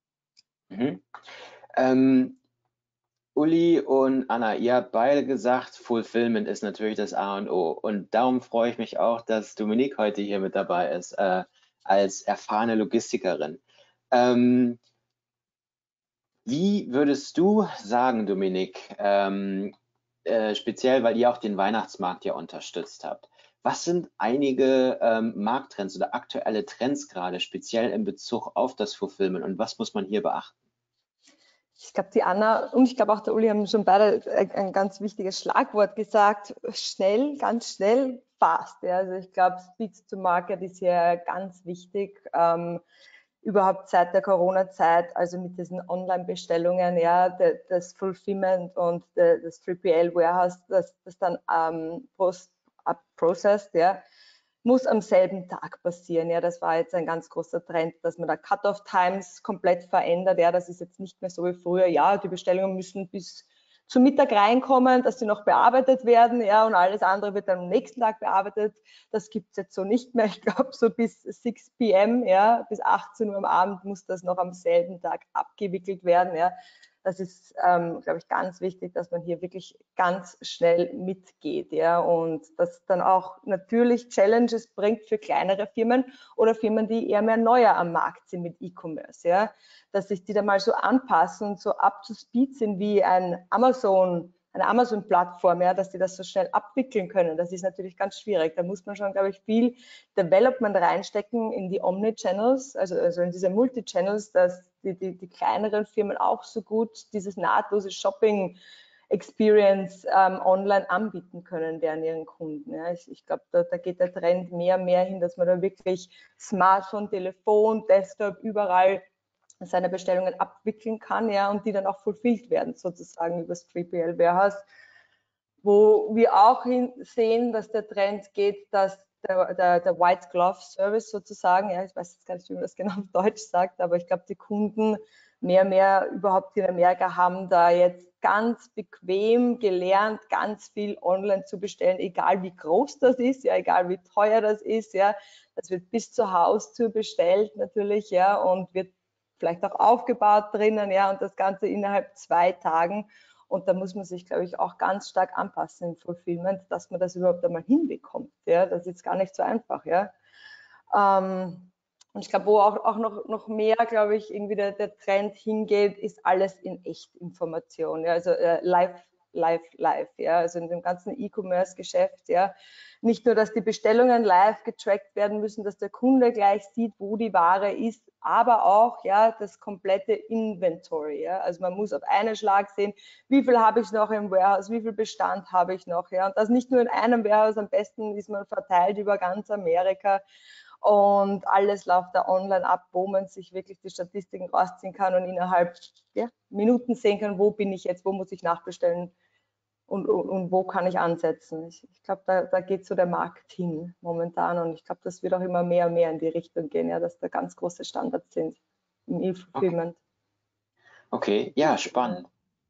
Mhm. Ähm, Uli und Anna, ihr habt beide gesagt, Fulfillment ist natürlich das A und O. Und darum freue ich mich auch, dass Dominique heute hier mit dabei ist, äh, als erfahrene Logistikerin. Ähm, wie würdest du sagen, Dominique, ähm, äh, speziell, weil ihr auch den Weihnachtsmarkt ja unterstützt habt, was sind einige ähm, Markttrends oder aktuelle Trends gerade, speziell in Bezug auf das Fulfillment und was muss man hier beachten? Ich glaube, die Anna und ich glaube auch der Uli haben schon beide ein ganz wichtiges Schlagwort gesagt. Schnell, ganz schnell, fast. Ja. Also ich glaube, Speed to Market ist hier ganz wichtig. Ähm, überhaupt seit der Corona-Zeit, also mit diesen Online-Bestellungen, ja, das Fulfillment und das drei P L Warehouse, das, das dann ähm, post, processed, ja, muss am selben Tag passieren. Ja, das war jetzt ein ganz großer Trend, dass man da Cut-off-Times komplett verändert. Ja, das ist jetzt nicht mehr so wie früher. Ja, die Bestellungen müssen bis zum Mittag reinkommen, dass sie noch bearbeitet werden. Ja, und alles andere wird dann am nächsten Tag bearbeitet. Das gibt es jetzt so nicht mehr. Ich glaube, so bis sechs P M, ja, bis achtzehn Uhr am Abend muss das noch am selben Tag abgewickelt werden. Ja. Das ist, ähm, glaube ich, ganz wichtig, dass man hier wirklich ganz schnell mitgeht, ja, und das dann auch natürlich Challenges bringt für kleinere Firmen oder Firmen, die eher mehr neuer am Markt sind mit E-Commerce, ja, dass sich die da mal so anpassen und so up to speed sind wie ein Amazon, eine Amazon-Plattform, ja, dass die das so schnell abwickeln können. Das ist natürlich ganz schwierig. Da muss man schon, glaube ich, viel Development reinstecken in die Omni-Channels, also, also in diese Multi-Channels, dass die, die, die kleineren Firmen auch so gut dieses nahtlose Shopping Experience ähm, online anbieten können deren ihren Kunden. Ja. Ich, ich glaube, da, da geht der Trend mehr und mehr hin, dass man da wirklich Smartphone, Telefon, Desktop, überall seine Bestellungen abwickeln kann, ja, und die dann auch fulfilled werden, sozusagen über das drei P L Warehouse, wo wir auch sehen, dass der Trend geht, dass der, der, der White Glove Service sozusagen, ja, ich weiß jetzt gar nicht, wie man das genau auf Deutsch sagt, aber ich glaube, die Kunden mehr und mehr überhaupt in Amerika haben da jetzt ganz bequem gelernt, ganz viel online zu bestellen, egal wie groß das ist, ja, egal wie teuer das ist, ja. Das wird bis zur Haustür bestellt natürlich, ja, und wird vielleicht auch aufgebaut drinnen, ja, und das Ganze innerhalb zwei Tagen. Und da muss man sich, glaube ich, auch ganz stark anpassen im Fulfillment, dass man das überhaupt einmal hinbekommt. Ja, das ist jetzt gar nicht so einfach, ja. Ähm, und ich glaube, wo auch, auch noch, noch mehr, glaube ich, irgendwie der, der Trend hingeht, ist alles in Echtinformation. Ja, also äh, live, live, live. Ja, also in dem ganzen E-Commerce-Geschäft. Ja, nicht nur, dass die Bestellungen live getrackt werden müssen, dass der Kunde gleich sieht, wo die Ware ist, aber auch ja das komplette Inventory. Ja, also man muss auf einen Schlag sehen, wie viel habe ich noch im Warehouse, wie viel Bestand habe ich noch. Ja, und das nicht nur in einem Warehouse, am besten ist man verteilt über ganz Amerika. Und alles läuft da online ab, wo man sich wirklich die Statistiken rausziehen kann und innerhalb ja, Minuten sehen kann, wo bin ich jetzt, wo muss ich nachbestellen und, und, und wo kann ich ansetzen. Ich, ich glaube, da, da geht so der Markt hin momentan und ich glaube, das wird auch immer mehr und mehr in die Richtung gehen, ja, dass da ganz große Standards sind im E-Fulfillment. Okay. okay, ja, spannend.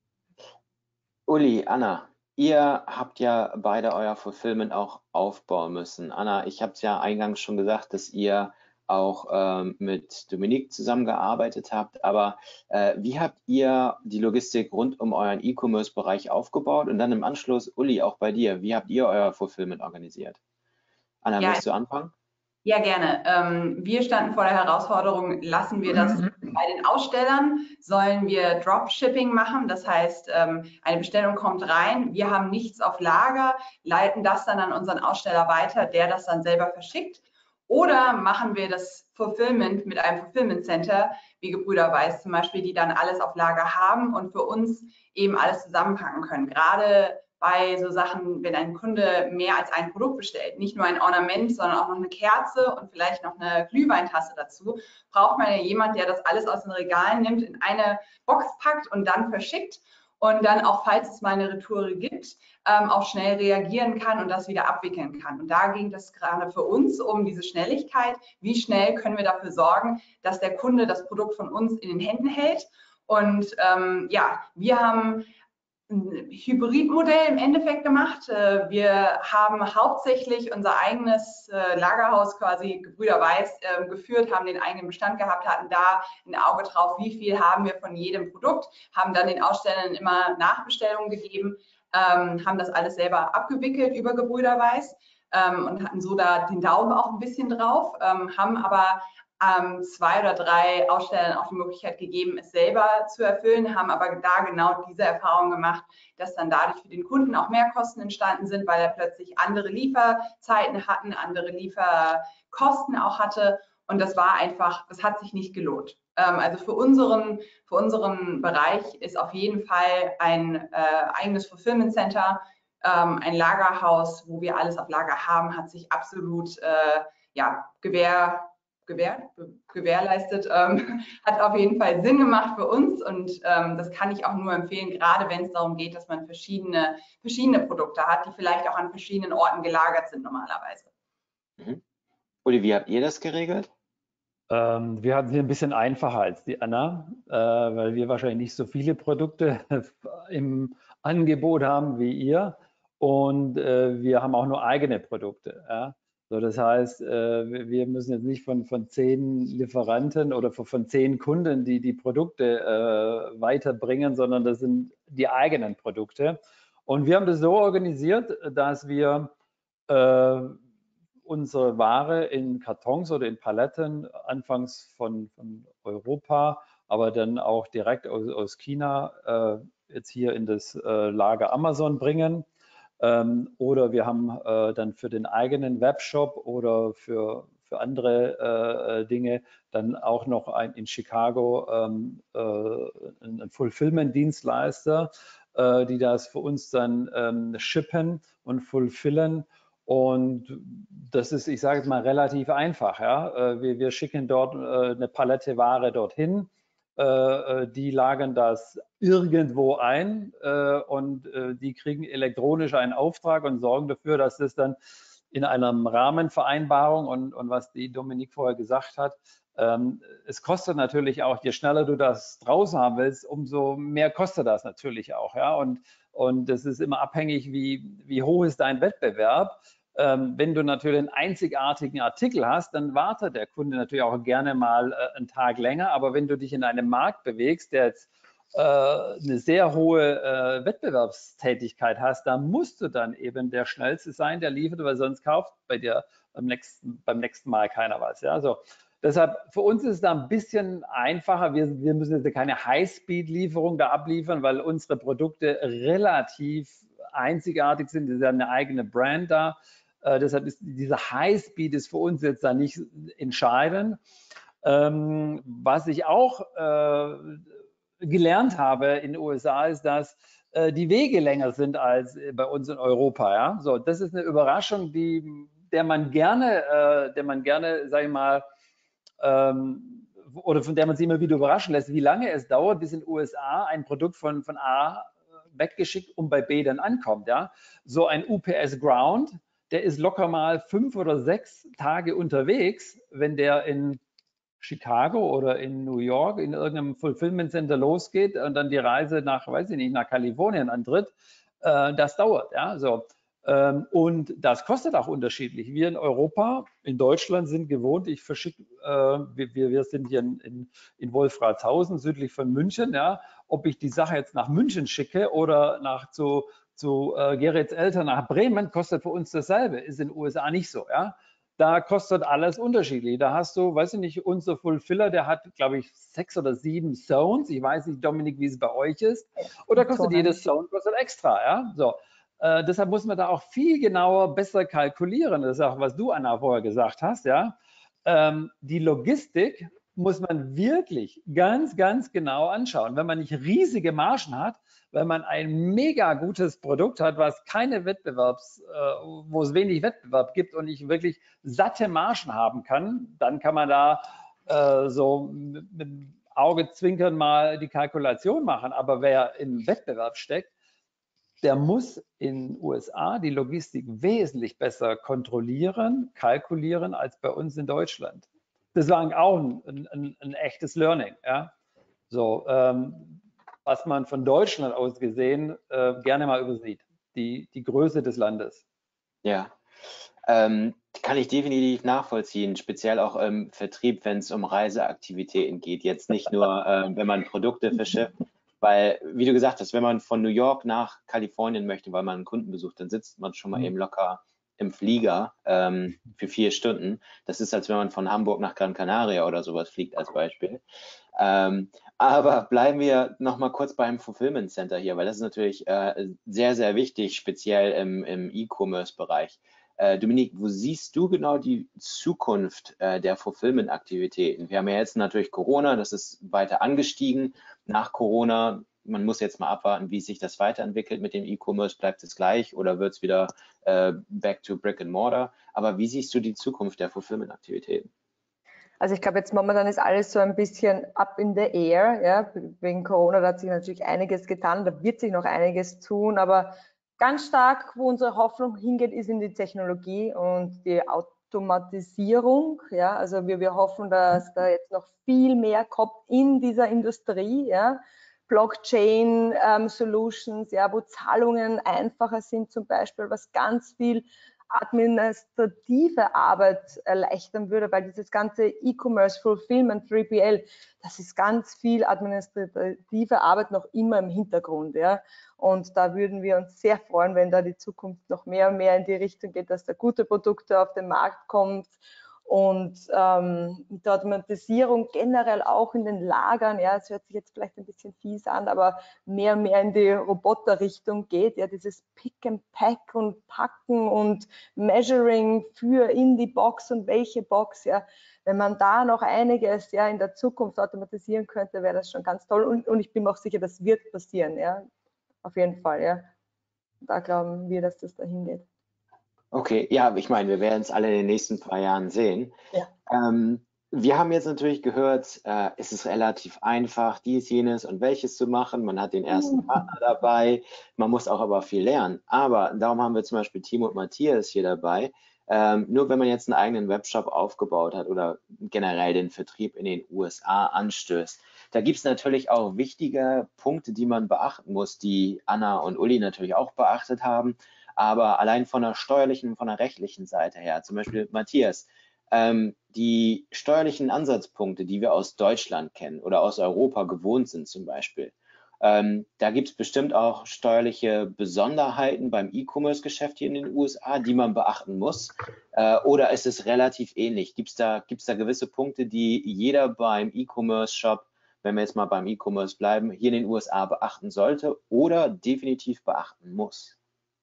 Uli, Anna, ihr habt ja beide euer Fulfillment auch aufbauen müssen. Anna, ich habe es ja eingangs schon gesagt, dass ihr auch ähm, mit Dominique zusammengearbeitet habt, aber äh, wie habt ihr die Logistik rund um euren E-Commerce-Bereich aufgebaut? Und dann im Anschluss, Uli, auch bei dir, wie habt ihr euer Fulfillment organisiert? Anna, ja, möchtest du anfangen? Ja, gerne. Ähm, wir standen vor der Herausforderung, lassen wir das bei den Ausstellern, sollen wir Dropshipping machen, das heißt, ähm, eine Bestellung kommt rein, wir haben nichts auf Lager, leiten das dann an unseren Aussteller weiter, der das dann selber verschickt, oder machen wir das Fulfillment mit einem Fulfillment Center, wie Gebrüder Weiß zum Beispiel, die dann alles auf Lager haben und für uns eben alles zusammenpacken können. Gerade bei so Sachen, wenn ein Kunde mehr als ein Produkt bestellt, nicht nur ein Ornament, sondern auch noch eine Kerze und vielleicht noch eine Glühweintasse dazu, braucht man ja jemanden, der das alles aus den Regalen nimmt, in eine Box packt und dann verschickt und dann auch, falls es mal eine Retoure gibt, ähm, auch schnell reagieren kann und das wieder abwickeln kann. Und da ging das gerade für uns um diese Schnelligkeit. Wie schnell können wir dafür sorgen, dass der Kunde das Produkt von uns in den Händen hält? Und ähm, ja, wir haben ein Hybridmodell im Endeffekt gemacht. Wir haben hauptsächlich unser eigenes Lagerhaus quasi Gebrüder Weiß geführt, haben den eigenen Bestand gehabt, hatten da ein Auge drauf, wie viel haben wir von jedem Produkt, haben dann den Ausstellern immer Nachbestellungen gegeben, haben das alles selber abgewickelt über Gebrüder Weiß und hatten so da den Daumen auch ein bisschen drauf, haben aber Ähm, zwei oder drei Ausstellern auch die Möglichkeit gegeben, es selber zu erfüllen, haben aber da genau diese Erfahrung gemacht, dass dann dadurch für den Kunden auch Mehrkosten entstanden sind, weil er plötzlich andere Lieferzeiten hatten, andere Lieferkosten auch hatte und das war einfach, das hat sich nicht gelohnt. Ähm, also für unseren, für unseren Bereich ist auf jeden Fall ein äh, eigenes Fulfillment Center, ähm, ein Lagerhaus, wo wir alles auf Lager haben, hat sich absolut äh, ja, gewähr Gewähr, gewährleistet, ähm, hat auf jeden Fall Sinn gemacht für uns und ähm, das kann ich auch nur empfehlen, gerade wenn es darum geht, dass man verschiedene, verschiedene Produkte hat, die vielleicht auch an verschiedenen Orten gelagert sind normalerweise. Mhm. Uli, wie habt ihr das geregelt? Ähm, wir hatten es ein bisschen einfacher als die Anna, äh, weil wir wahrscheinlich nicht so viele Produkte im Angebot haben wie ihr und äh, wir haben auch nur eigene Produkte. Ja? So, das heißt, äh, wir müssen jetzt nicht von, von zehn Lieferanten oder von, von zehn Kunden, die die Produkte äh, weiterbringen, sondern das sind die eigenen Produkte. Und wir haben das so organisiert, dass wir äh, unsere Ware in Kartons oder in Paletten, anfangs von, von Europa, aber dann auch direkt aus, aus China, äh, jetzt hier in das äh, Lager Amazon bringen. Ähm, oder wir haben äh, dann für den eigenen Webshop oder für, für andere äh, Dinge dann auch noch ein, in Chicago ähm, äh, einen Fulfillment-Dienstleister, äh, die das für uns dann ähm, shippen und fulfillen. Und das ist, ich sage jetzt mal, relativ einfach. Ja? Wir, wir schicken dort eine Palette Ware dorhin. Die lagern das irgendwo ein und die kriegen elektronisch einen Auftrag und sorgen dafür, dass das dann in einer Rahmenvereinbarung und, und was die Dominique vorher gesagt hat, ähm, es kostet natürlich auch, je schneller du das draußen haben willst, umso mehr kostet das natürlich auch. Ja? Und, und das ist immer abhängig, wie, wie hoch ist dein Wettbewerb. Ähm, wenn du natürlich einen einzigartigen Artikel hast, dann wartet der Kunde natürlich auch gerne mal äh, einen Tag länger. Aber wenn du dich in einem Markt bewegst, der jetzt äh, eine sehr hohe äh, Wettbewerbstätigkeit hast, da musst du dann eben der Schnellste sein, der liefert, weil sonst kauft bei dir beim nächsten, beim nächsten Mal keiner was. Ja? So. Deshalb, für uns ist es da ein bisschen einfacher. Wir, wir müssen jetzt keine High-Speed-Lieferung da abliefern, weil unsere Produkte relativ einzigartig sind. Es ist ja eine eigene Brand da. Äh, deshalb ist dieser High-Speed ist für uns jetzt da nicht entscheidend. Ähm, was ich auch äh, gelernt habe in den U S A ist, dass äh, die Wege länger sind als bei uns in Europa. Ja? So, das ist eine Überraschung, die, der man gerne, äh, der man gerne, sage ich mal, ähm, oder von der man sich immer wieder überraschen lässt, wie lange es dauert, bis in den U S A ein Produkt von, von A weggeschickt und bei B dann ankommt. Ja? So ein U P S Ground, der ist locker mal fünf oder sechs Tage unterwegs, wenn der in Chicago oder in New York in irgendeinem Fulfillment Center losgeht und dann die Reise nach, weiß ich nicht, nach Kalifornien antritt. Äh, das dauert. Ja? So. Ähm, und das kostet auch unterschiedlich. Wir in Europa, in Deutschland sind gewohnt, ich verschicke, äh, wir, wir sind hier in, in, in Wolfratshausen, südlich von München, ja, ob ich die Sache jetzt nach München schicke oder nach zu, zu äh, Gerrits Eltern nach Bremen, kostet für uns dasselbe, ist in den U S A nicht so, ja. Da kostet alles unterschiedlich. Da hast du, weiß ich nicht, unser Fulfiller, der hat, glaube ich, sechs oder sieben Zones. Ich weiß nicht, Dominik, wie es bei euch ist. Oder kostet jedes Zone kostet extra, ja. So. Äh, deshalb muss man da auch viel genauer, besser kalkulieren. Das ist auch, was du, Anna, vorher gesagt hast, ja. Ähm, die Logistik muss man wirklich ganz, ganz genau anschauen. Wenn man nicht riesige Margen hat, wenn man ein mega gutes Produkt hat, was keine Wettbewerbs, äh, wo es wenig Wettbewerb gibt und ich wirklich satte Margen haben kann, dann kann man da äh, so mit, mit dem Augezwinkern mal die Kalkulation machen. Aber wer im Wettbewerb steckt, der muss in den U S A die Logistik wesentlich besser kontrollieren, kalkulieren als bei uns in Deutschland. Das war auch ein, ein, ein echtes Learning. Ja? So, ähm, was man von Deutschland aus gesehen äh, gerne mal übersieht, die, die Größe des Landes. Ja, ähm, kann ich definitiv nachvollziehen, speziell auch im Vertrieb, wenn es um Reiseaktivitäten geht. Jetzt nicht nur, äh, wenn man Produkte verschifft, weil, wie du gesagt hast, wenn man von New York nach Kalifornien möchte, weil man einen Kunden besucht, dann sitzt man schon mal mhm. eben locker im Flieger ähm, für vier Stunden. Das ist, als wenn man von Hamburg nach Gran Canaria oder sowas fliegt als Beispiel. Ähm, aber bleiben wir noch mal kurz beim Fulfillment Center hier, weil das ist natürlich äh, sehr, sehr wichtig, speziell im, im E-Commerce-Bereich. Äh, Dominique, wo siehst du genau die Zukunft äh, der Fulfillment-Aktivitäten? Wir haben ja jetzt natürlich Corona, das ist weiter angestiegen. Nach Corona, man muss jetzt mal abwarten, wie sich das weiterentwickelt mit dem E-Commerce. Bleibt es gleich oder wird es wieder äh, back to brick and mortar? Aber wie siehst du die Zukunft der Fulfillment-Aktivitäten? Also ich glaube, jetzt momentan ist alles so ein bisschen up in the air. Ja? Wegen Corona, da hat sich natürlich einiges getan, da wird sich noch einiges tun, aber ganz stark, wo unsere Hoffnung hingeht, ist in die Technologie und die Automatisierung. Ja? Also wir, wir hoffen, dass da jetzt noch viel mehr kommt in dieser Industrie. Ja? Blockchain ähm, Solutions, ja, wo Zahlungen einfacher sind zum Beispiel, was ganz viel administrative Arbeit erleichtern würde, weil dieses ganze E-Commerce, Fulfillment, drei P L, das ist ganz viel administrative Arbeit noch immer im Hintergrund. Ja. Und da würden wir uns sehr freuen, wenn da die Zukunft noch mehr und mehr in die Richtung geht, dass da gute Produkte auf den Markt kommen. Und ähm, mit der Automatisierung generell auch in den Lagern, ja, es hört sich jetzt vielleicht ein bisschen fies an, aber mehr und mehr in die Roboterrichtung geht, ja, dieses Pick and Pack und Packen und Measuring für in die Box und welche Box, ja, wenn man da noch einiges ja in der Zukunft automatisieren könnte, wäre das schon ganz toll und, und ich bin mir auch sicher, das wird passieren, ja, auf jeden Fall, ja, da glauben wir, dass das dahin geht. Okay, ja, ich meine, wir werden es alle in den nächsten paar Jahren sehen. Ja. Ähm, wir haben jetzt natürlich gehört, äh, es ist relativ einfach, dies, jenes und welches zu machen. Man hat den ersten Partner dabei, man muss auch aber viel lernen. Aber darum haben wir zum Beispiel Timo und Matthias hier dabei. Ähm, nur wenn man jetzt einen eigenen Webshop aufgebaut hat oder generell den Vertrieb in den U S A anstößt, da gibt es natürlich auch wichtige Punkte, die man beachten muss, die Anna und Uli natürlich auch beachtet haben, aber allein von der steuerlichen und von der rechtlichen Seite her, zum Beispiel Matthias, ähm, die steuerlichen Ansatzpunkte, die wir aus Deutschland kennen oder aus Europa gewohnt sind zum Beispiel, Ähm, da gibt es bestimmt auch steuerliche Besonderheiten beim E-Commerce-Geschäft hier in den U S A, die man beachten muss. Äh, oder ist es relativ ähnlich? Gibt es da, gibt's da gewisse Punkte, die jeder beim E-Commerce-Shop, wenn wir jetzt mal beim E-Commerce bleiben, hier in den U S A beachten sollte oder definitiv beachten muss?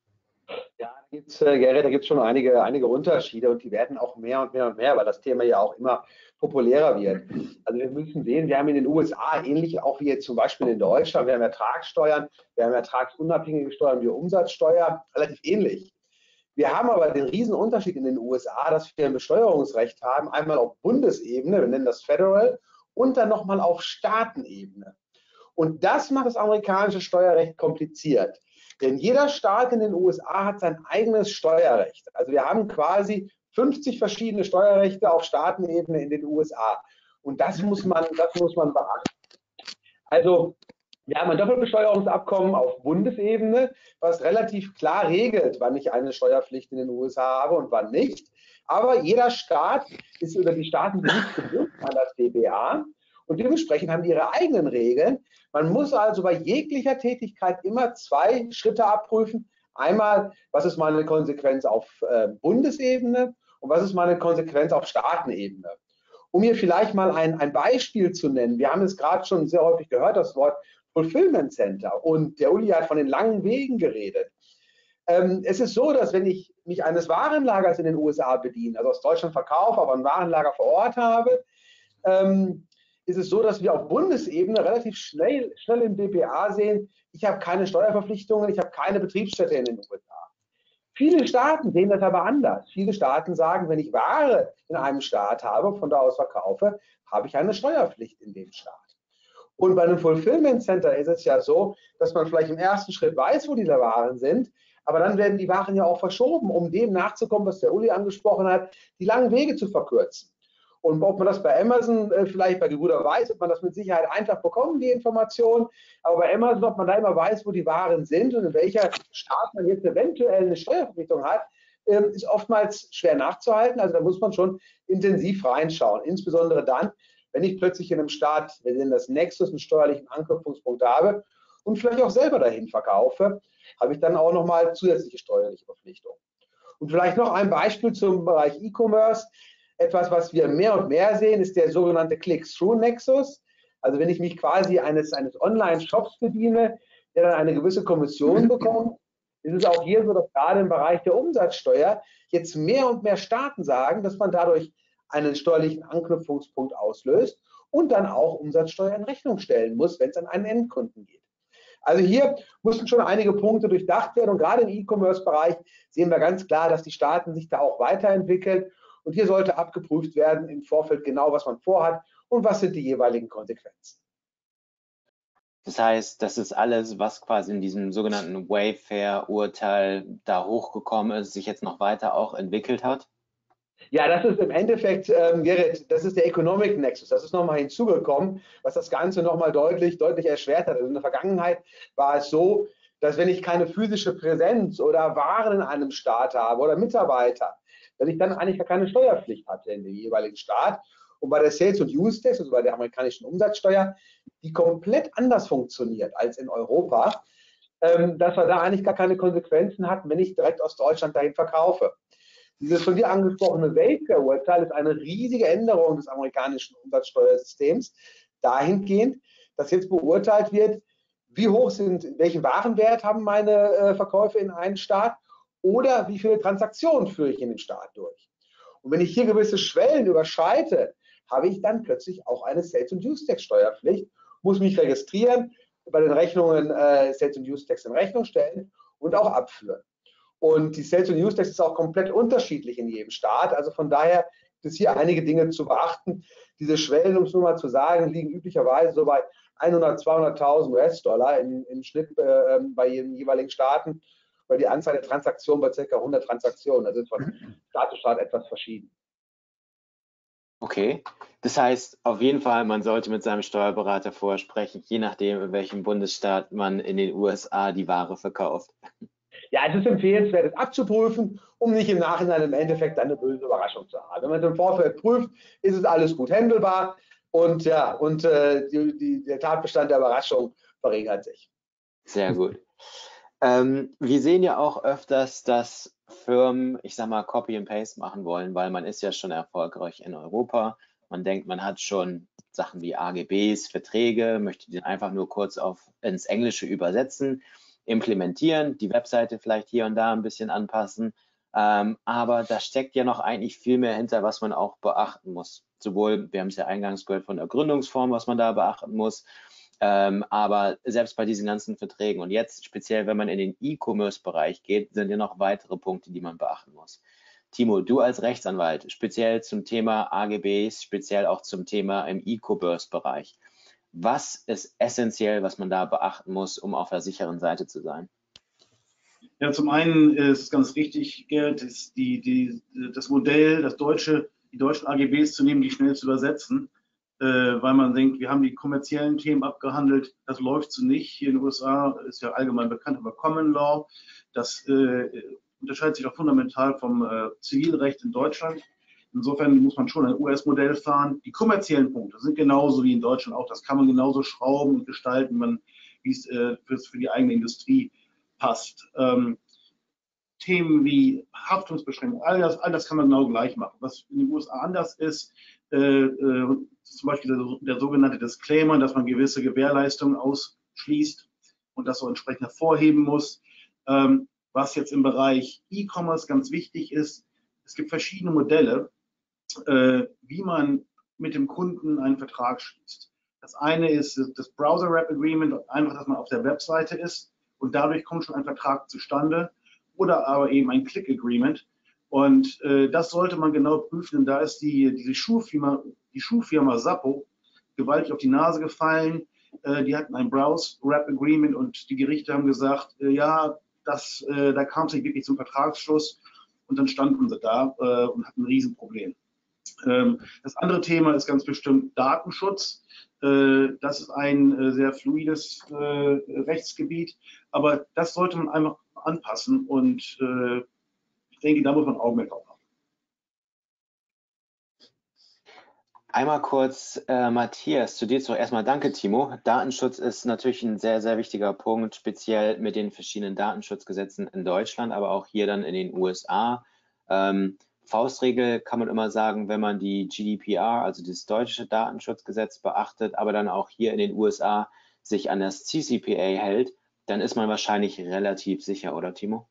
Ja, da gibt es, äh, Gerrit, da gibt es schon einige, einige Unterschiede und die werden auch mehr und mehr und mehr, weil das Thema ja auch immer populärer wird. Also wir müssen sehen, wir haben in den U S A, ähnlich auch wie jetzt zum Beispiel in Deutschland, wir haben Ertragssteuern, wir haben ertragsunabhängige Steuern wie Umsatzsteuer, relativ ähnlich. Wir haben aber den riesen Unterschied in den U S A, dass wir ein Besteuerungsrecht haben, einmal auf Bundesebene, wir nennen das Federal, und dann nochmal auf Staatenebene. Und das macht das amerikanische Steuerrecht kompliziert. Denn jeder Staat in den U S A hat sein eigenes Steuerrecht. Also wir haben quasi fünfzig verschiedene Steuerrechte auf Staatenebene in den U S A. Und das muss man, das muss man beachten. Also wir haben ein Doppelbesteuerungsabkommen auf Bundesebene, was relativ klar regelt, wann ich eine Steuerpflicht in den U S A habe und wann nicht. Aber jeder Staat ist über die Staaten nicht gebunden an das D B A. Und dementsprechend haben die ihre eigenen Regeln. Man muss also bei jeglicher Tätigkeit immer zwei Schritte abprüfen. Einmal, was ist meine Konsequenz auf äh, Bundesebene und was ist meine Konsequenz auf Staatenebene. Um hier vielleicht mal ein, ein Beispiel zu nennen. Wir haben es gerade schon sehr häufig gehört, das Wort Fulfillment Center. Und der Uli hat von den langen Wegen geredet. Ähm, es ist so, dass wenn ich mich eines Warenlagers in den U S A bediene, also aus Deutschland verkaufe, aber ein Warenlager vor Ort habe, ähm, ist es so, dass wir auf Bundesebene relativ schnell, schnell im D B A sehen, ich habe keine Steuerverpflichtungen, ich habe keine Betriebsstätte in den U S A. Viele Staaten sehen das aber anders. Viele Staaten sagen, wenn ich Ware in einem Staat habe, von da aus verkaufe, habe ich eine Steuerpflicht in dem Staat. Und bei einem Fulfillment Center ist es ja so, dass man vielleicht im ersten Schritt weiß, wo diese Waren sind, aber dann werden die Waren ja auch verschoben, um dem nachzukommen, was der Uli angesprochen hat, die langen Wege zu verkürzen. Und ob man das bei Amazon, äh, vielleicht bei Gebrüder Weiß, ob man das mit Sicherheit einfach bekommt, die Information. Aber bei Amazon, ob man da immer weiß, wo die Waren sind und in welcher Staat man jetzt eventuell eine Steuerverpflichtung hat, äh, ist oftmals schwer nachzuhalten. Also da muss man schon intensiv reinschauen. Insbesondere dann, wenn ich plötzlich in einem Staat, wir nennen das Nexus, einen steuerlichen Anknüpfungspunkt habe und vielleicht auch selber dahin verkaufe, habe ich dann auch nochmal zusätzliche steuerliche Verpflichtungen. Und vielleicht noch ein Beispiel zum Bereich E-Commerce. Etwas, was wir mehr und mehr sehen, ist der sogenannte Click-Through-Nexus. Also wenn ich mich quasi eines, eines Online-Shops bediene, der dann eine gewisse Kommission bekommt, ist es auch hier so, dass gerade im Bereich der Umsatzsteuer jetzt mehr und mehr Staaten sagen, dass man dadurch einen steuerlichen Anknüpfungspunkt auslöst und dann auch Umsatzsteuer in Rechnung stellen muss, wenn es an einen Endkunden geht. Also hier mussten schon einige Punkte durchdacht werden und gerade im E-Commerce-Bereich sehen wir ganz klar, dass die Staaten sich da auch weiterentwickeln. Und hier sollte abgeprüft werden im Vorfeld genau, was man vorhat und was sind die jeweiligen Konsequenzen. Das heißt, das ist alles, was quasi in diesem sogenannten Wayfair-Urteil da hochgekommen ist, sich jetzt noch weiter auch entwickelt hat? Ja, das ist im Endeffekt, ähm, Gerrit, das ist der Economic Nexus. Das ist nochmal hinzugekommen, was das Ganze nochmal deutlich, deutlich erschwert hat. Also in der Vergangenheit war es so, dass wenn ich keine physische Präsenz oder Waren in einem Staat habe oder Mitarbeiter, dass ich dann eigentlich gar keine Steuerpflicht hatte in dem jeweiligen Staat. Und bei der Sales- und Use-Tax, also bei der amerikanischen Umsatzsteuer, die komplett anders funktioniert als in Europa, ähm, dass wir da eigentlich gar keine Konsequenzen hatten, wenn ich direkt aus Deutschland dahin verkaufe. Dieses von dir angesprochene Wayfair-Urteil ist eine riesige Änderung des amerikanischen Umsatzsteuersystems, dahingehend, dass jetzt beurteilt wird, wie hoch sind, welchen Warenwert haben meine äh, Verkäufe in einem Staat oder wie viele Transaktionen führe ich in dem Staat durch. Und wenn ich hier gewisse Schwellen überschreite, habe ich dann plötzlich auch eine Sales- und Use-Tax-Steuerpflicht, muss mich registrieren, bei den Rechnungen äh, Sales- und Use-Tax in Rechnung stellen und auch abführen. Und die Sales- und Use-Tax ist auch komplett unterschiedlich in jedem Staat. Also von daher gibt es hier einige Dinge zu beachten. Diese Schwellen, um es nur mal zu sagen, liegen üblicherweise so bei hundert, zweihunderttausend U S-Dollar im, im Schnitt äh, bei den jeweiligen Staaten. weil die Anzahl der Transaktionen bei ca. hundert Transaktionen, also von Staat zu Staat etwas verschieden. Okay, das heißt auf jeden Fall, man sollte mit seinem Steuerberater vorher sprechen, je nachdem, in welchem Bundesstaat man in den U S A die Ware verkauft. Ja, es ist empfehlenswert, es abzuprüfen, um nicht im Nachhinein im Endeffekt eine böse Überraschung zu haben. Wenn man es im Vorfeld prüft, ist es alles gut handelbar und, ja, und äh, die, die, der Tatbestand der Überraschung verringert sich. Sehr gut. Ähm, wir sehen ja auch öfters, dass Firmen, ich sag mal, Copy and Paste machen wollen, weil man ist ja schon erfolgreich in Europa. Man denkt, man hat schon Sachen wie A G Bs, Verträge, möchte den einfach nur kurz auf, ins Englische übersetzen, implementieren, die Webseite vielleicht hier und da ein bisschen anpassen. Ähm, aber da steckt ja noch eigentlich viel mehr hinter, was man auch beachten muss. Sowohl, wir haben es ja eingangs gehört, von der Gründungsform, was man da beachten muss, Ähm, aber selbst bei diesen ganzen Verträgen und jetzt speziell, wenn man in den E-Commerce-Bereich geht, sind ja noch weitere Punkte, die man beachten muss. Timo, du als Rechtsanwalt, speziell zum Thema A G Bs, speziell auch zum Thema im E-Commerce-Bereich. Was ist essentiell, was man da beachten muss, um auf der sicheren Seite zu sein? Ja, zum einen ist ganz richtig, Gerd, ist die, die, das Modell, das deutsche, die deutschen A G Bs zu nehmen, die schnell zu übersetzen. Weil man denkt, wir haben die kommerziellen Themen abgehandelt, das läuft so nicht. Hier in den U S A ist ja allgemein bekannt über Common Law. Das äh, unterscheidet sich auch fundamental vom äh, Zivilrecht in Deutschland. Insofern muss man schon ein U S-Modell fahren. Die kommerziellen Punkte sind genauso wie in Deutschland auch. Das kann man genauso schrauben und gestalten, wie es äh, für die eigene Industrie passt. Ähm, Themen wie Haftungsbeschränkung, all das, all das kann man genau gleich machen. Was in den U S A anders ist, äh, äh, zum Beispiel der, der sogenannte Disclaimer, dass man gewisse Gewährleistungen ausschließt und das so entsprechend hervorheben muss. Ähm, was jetzt im Bereich E-Commerce ganz wichtig ist, es gibt verschiedene Modelle, äh, wie man mit dem Kunden einen Vertrag schließt. Das eine ist das Browser Wrap Agreement, einfach, dass man auf der Webseite ist und dadurch kommt schon ein Vertrag zustande. Oder aber eben ein Click-Agreement. Und äh, das sollte man genau prüfen, denn da ist die, diese Schuhfirma, die Schuhfirma Sappo gewaltig auf die Nase gefallen. Äh, die hatten ein Browse-Wrap-Agreement und die Gerichte haben gesagt, äh, ja, das, äh, da kam es nicht wirklich zum Vertragsschluss und dann standen sie da äh, und hatten ein Riesenproblem. Ähm, das andere Thema ist ganz bestimmt Datenschutz. Äh, das ist ein äh, sehr fluides äh, Rechtsgebiet, aber das sollte man einfach anpassen und äh, ich denke, da muss man Augenmerk drauf haben. Einmal kurz, äh, Matthias, zu dir zurück. Erstmal danke, Timo. Datenschutz ist natürlich ein sehr, sehr wichtiger Punkt, speziell mit den verschiedenen Datenschutzgesetzen in Deutschland, aber auch hier dann in den U S A. Ähm, Faustregel kann man immer sagen, wenn man die G D P R, also das deutsche Datenschutzgesetz beachtet, aber dann auch hier in den U S A sich an das C C P A hält, dann ist man wahrscheinlich relativ sicher, oder Timo?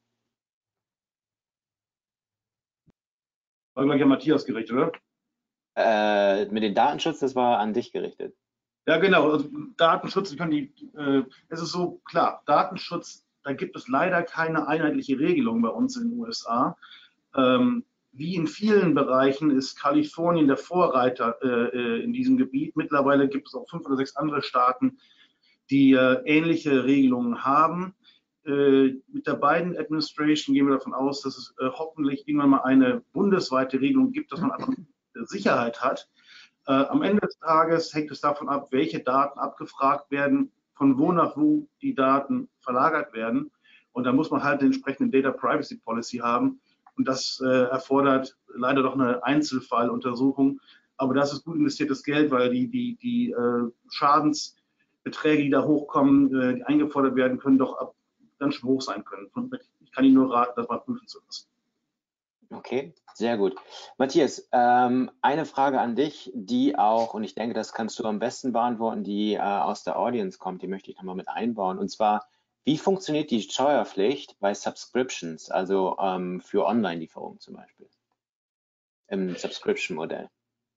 War gleich an Matthias gerichtet, oder? Äh, mit dem Datenschutz, das war an dich gerichtet. Ja, genau. Also Datenschutz, können die, äh, es ist so klar, Datenschutz, da gibt es leider keine einheitliche Regelung bei uns in den U S A. Ähm, wie in vielen Bereichen ist Kalifornien der Vorreiter äh, in diesem Gebiet. Mittlerweile gibt es auch fünf oder sechs andere Staaten, die äh, ähnliche Regelungen haben. Äh, mit der Biden Administration gehen wir davon aus, dass es äh, hoffentlich irgendwann mal eine bundesweite Regelung gibt, dass man einfach Sicherheit hat. Äh, am Ende des Tages hängt es davon ab, welche Daten abgefragt werden, von wo nach wo die Daten verlagert werden. Und da muss man halt eine entsprechende Data Privacy Policy haben. Und das äh, erfordert leider doch eine Einzelfalluntersuchung. Aber das ist gut investiertes Geld, weil die, die, die äh, Schadens Beträge, die da hochkommen, die eingefordert werden können, doch ab, ganz schön hoch sein können. Ich kann Ihnen nur raten, das mal prüfen zu lassen. Okay, sehr gut. Matthias, ähm, eine Frage an dich, die auch, und ich denke, das kannst du am besten beantworten, die äh, aus der Audience kommt, die möchte ich nochmal mit einbauen. Und zwar, wie funktioniert die Steuerpflicht bei Subscriptions, also ähm, für Online-Lieferungen zum Beispiel, im Subscription-Modell?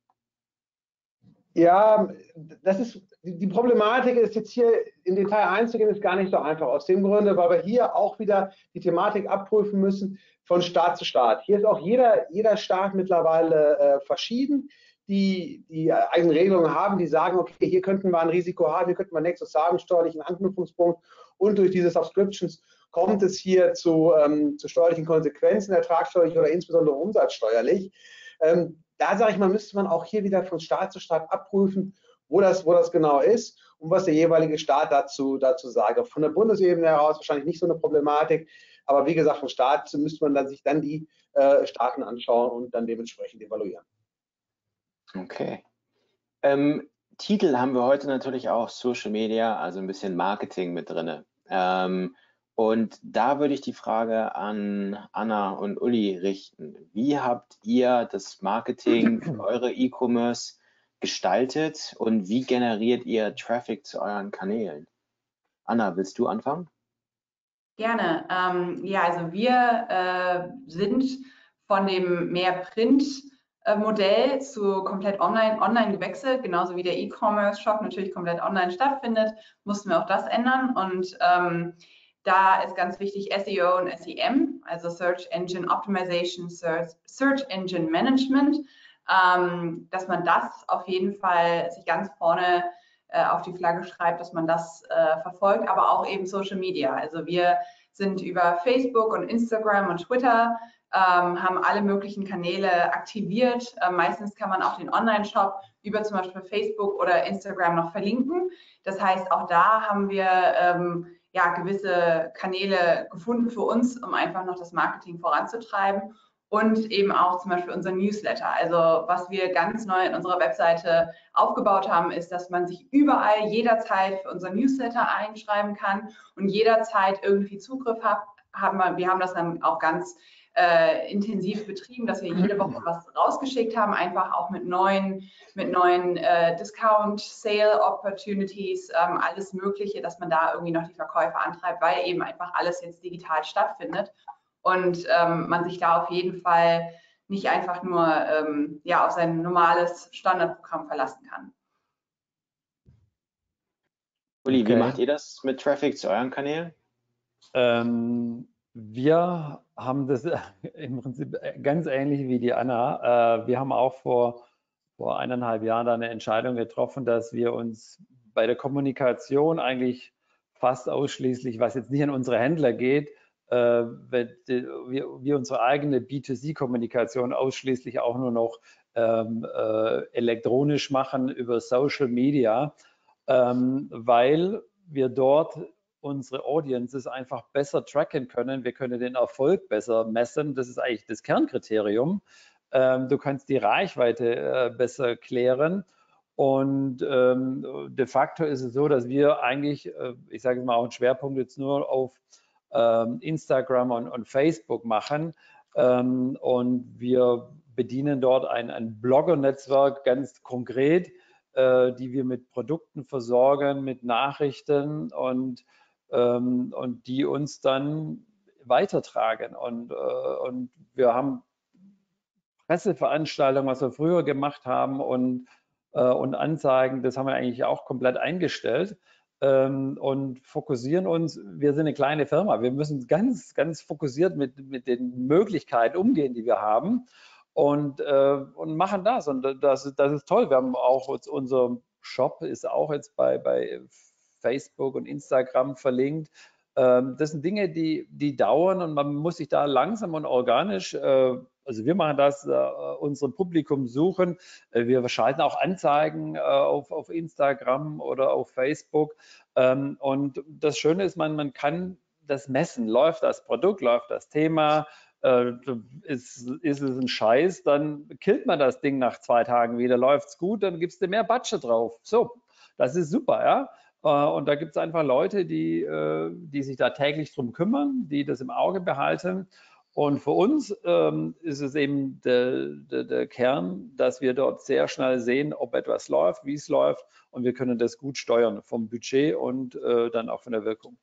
Ja, das ist, die Problematik ist jetzt hier im Detail einzugehen, ist gar nicht so einfach. Aus dem Grunde, weil wir hier auch wieder die Thematik abprüfen müssen von Staat zu Staat. Hier ist auch jeder, jeder Staat mittlerweile äh, verschieden, die die eigenen Regelungen haben, die sagen, okay, hier könnten wir ein Risiko haben, hier könnten wir Nexus haben, steuerlichen Anknüpfungspunkt und durch diese Subscriptions kommt es hier zu, ähm, zu steuerlichen Konsequenzen, ertragssteuerlich oder insbesondere umsatzsteuerlich. Ähm, da sage ich mal, müsste man auch hier wieder von Staat zu Staat abprüfen, wo das, wo das genau ist und was der jeweilige Staat dazu, dazu sagt. Von der Bundesebene heraus wahrscheinlich nicht so eine Problematik, aber wie gesagt, vom Staat müsste man dann sich dann die äh, Staaten anschauen und dann dementsprechend evaluieren. Okay. Ähm, Titel haben wir heute natürlich auch Social Media, also ein bisschen Marketing mit drin. Ähm, und da würde ich die Frage an Anna und Uli richten. Wie habt ihr das Marketing für eure E-Commerce gestaltet und wie generiert ihr Traffic zu euren Kanälen? Anna, willst du anfangen? Gerne. Ähm, ja, also wir äh, sind von dem mehr Print Modell zu komplett online, online gewechselt, genauso wie der E-Commerce-Shop natürlich komplett online stattfindet, mussten wir auch das ändern und ähm, da ist ganz wichtig S E O und S E M, also Search Engine Optimization, Search, Search Engine Management, ähm, dass man das auf jeden Fall sich ganz vorne äh, auf die Flagge schreibt, dass man das äh, verfolgt, aber auch eben Social Media. Also wir sind über Facebook und Instagram und Twitter Ähm, haben alle möglichen Kanäle aktiviert. Ähm, meistens kann man auch den Online-Shop über zum Beispiel Facebook oder Instagram noch verlinken. Das heißt, auch da haben wir ähm, ja, gewisse Kanäle gefunden für uns, um einfach noch das Marketing voranzutreiben und eben auch zum Beispiel unser Newsletter. Also was wir ganz neu in unserer Webseite aufgebaut haben, ist, dass man sich überall jederzeit für unser Newsletter einschreiben kann und jederzeit irgendwie Zugriff hat. Haben wir, wir haben das dann auch ganz Äh, intensiv betrieben, dass wir jede Woche was rausgeschickt haben, einfach auch mit neuen, mit neuen äh, Discount, Sale Opportunities, ähm, alles Mögliche, dass man da irgendwie noch die Verkäufe antreibt, weil eben einfach alles jetzt digital stattfindet und ähm, man sich da auf jeden Fall nicht einfach nur ähm, ja, auf sein normales Standardprogramm verlassen kann. Uli, Okay. wie macht ihr das mit Traffic zu euren Kanälen? Ähm, wir haben das im Prinzip ganz ähnlich wie die Anna. Äh, wir haben auch vor, vor eineinhalb Jahren da eine Entscheidung getroffen, dass wir uns bei der Kommunikation eigentlich fast ausschließlich, was jetzt nicht an unsere Händler geht, äh, wir, wir unsere eigene B zwei C-Kommunikation ausschließlich auch nur noch ähm, äh, elektronisch machen über Social Media, ähm, weil wir dort unsere Audiences einfach besser tracken können. Wir können den Erfolg besser messen. Das ist eigentlich das Kernkriterium. Ähm, du kannst die Reichweite äh, besser klären. Und ähm, de facto ist es so, dass wir eigentlich, äh, ich sage mal, auch einen Schwerpunkt jetzt nur auf ähm, Instagram und, und Facebook machen. Ähm, und wir bedienen dort ein, ein Blogger-Netzwerk ganz konkret, äh, die wir mit Produkten versorgen, mit Nachrichten und ähm, und die uns dann weitertragen. Und, äh, und wir haben Presseveranstaltungen, was wir früher gemacht haben und, äh, und Anzeigen, das haben wir eigentlich auch komplett eingestellt ähm, und fokussieren uns. Wir sind eine kleine Firma, wir müssen ganz, ganz fokussiert mit, mit den Möglichkeiten umgehen, die wir haben und, äh, und machen das. Und das, das ist toll. Wir haben auch unser Shop ist auch jetzt bei, bei Facebook und Instagram verlinkt. Ähm, das sind Dinge, die, die dauern und man muss sich da langsam und organisch, äh, also wir machen das, äh, unserem Publikum suchen. Äh, wir schalten auch Anzeigen äh, auf, auf Instagram oder auf Facebook. Ähm, und das Schöne ist, man, man kann das messen. Läuft das Produkt, läuft das Thema, äh, ist, ist es ein Scheiß, dann killt man das Ding nach zwei Tagen wieder. Läuft es gut, dann gibst du mehr Budget drauf. So, das ist super, ja. Und da gibt es einfach Leute, die, die sich da täglich drum kümmern, die das im Auge behalten. Und für uns ähm, ist es eben der, der, der Kern, dass wir dort sehr schnell sehen, ob etwas läuft, wie es läuft. Und wir können das gut steuern vom Budget und äh, dann auch von der Wirkung.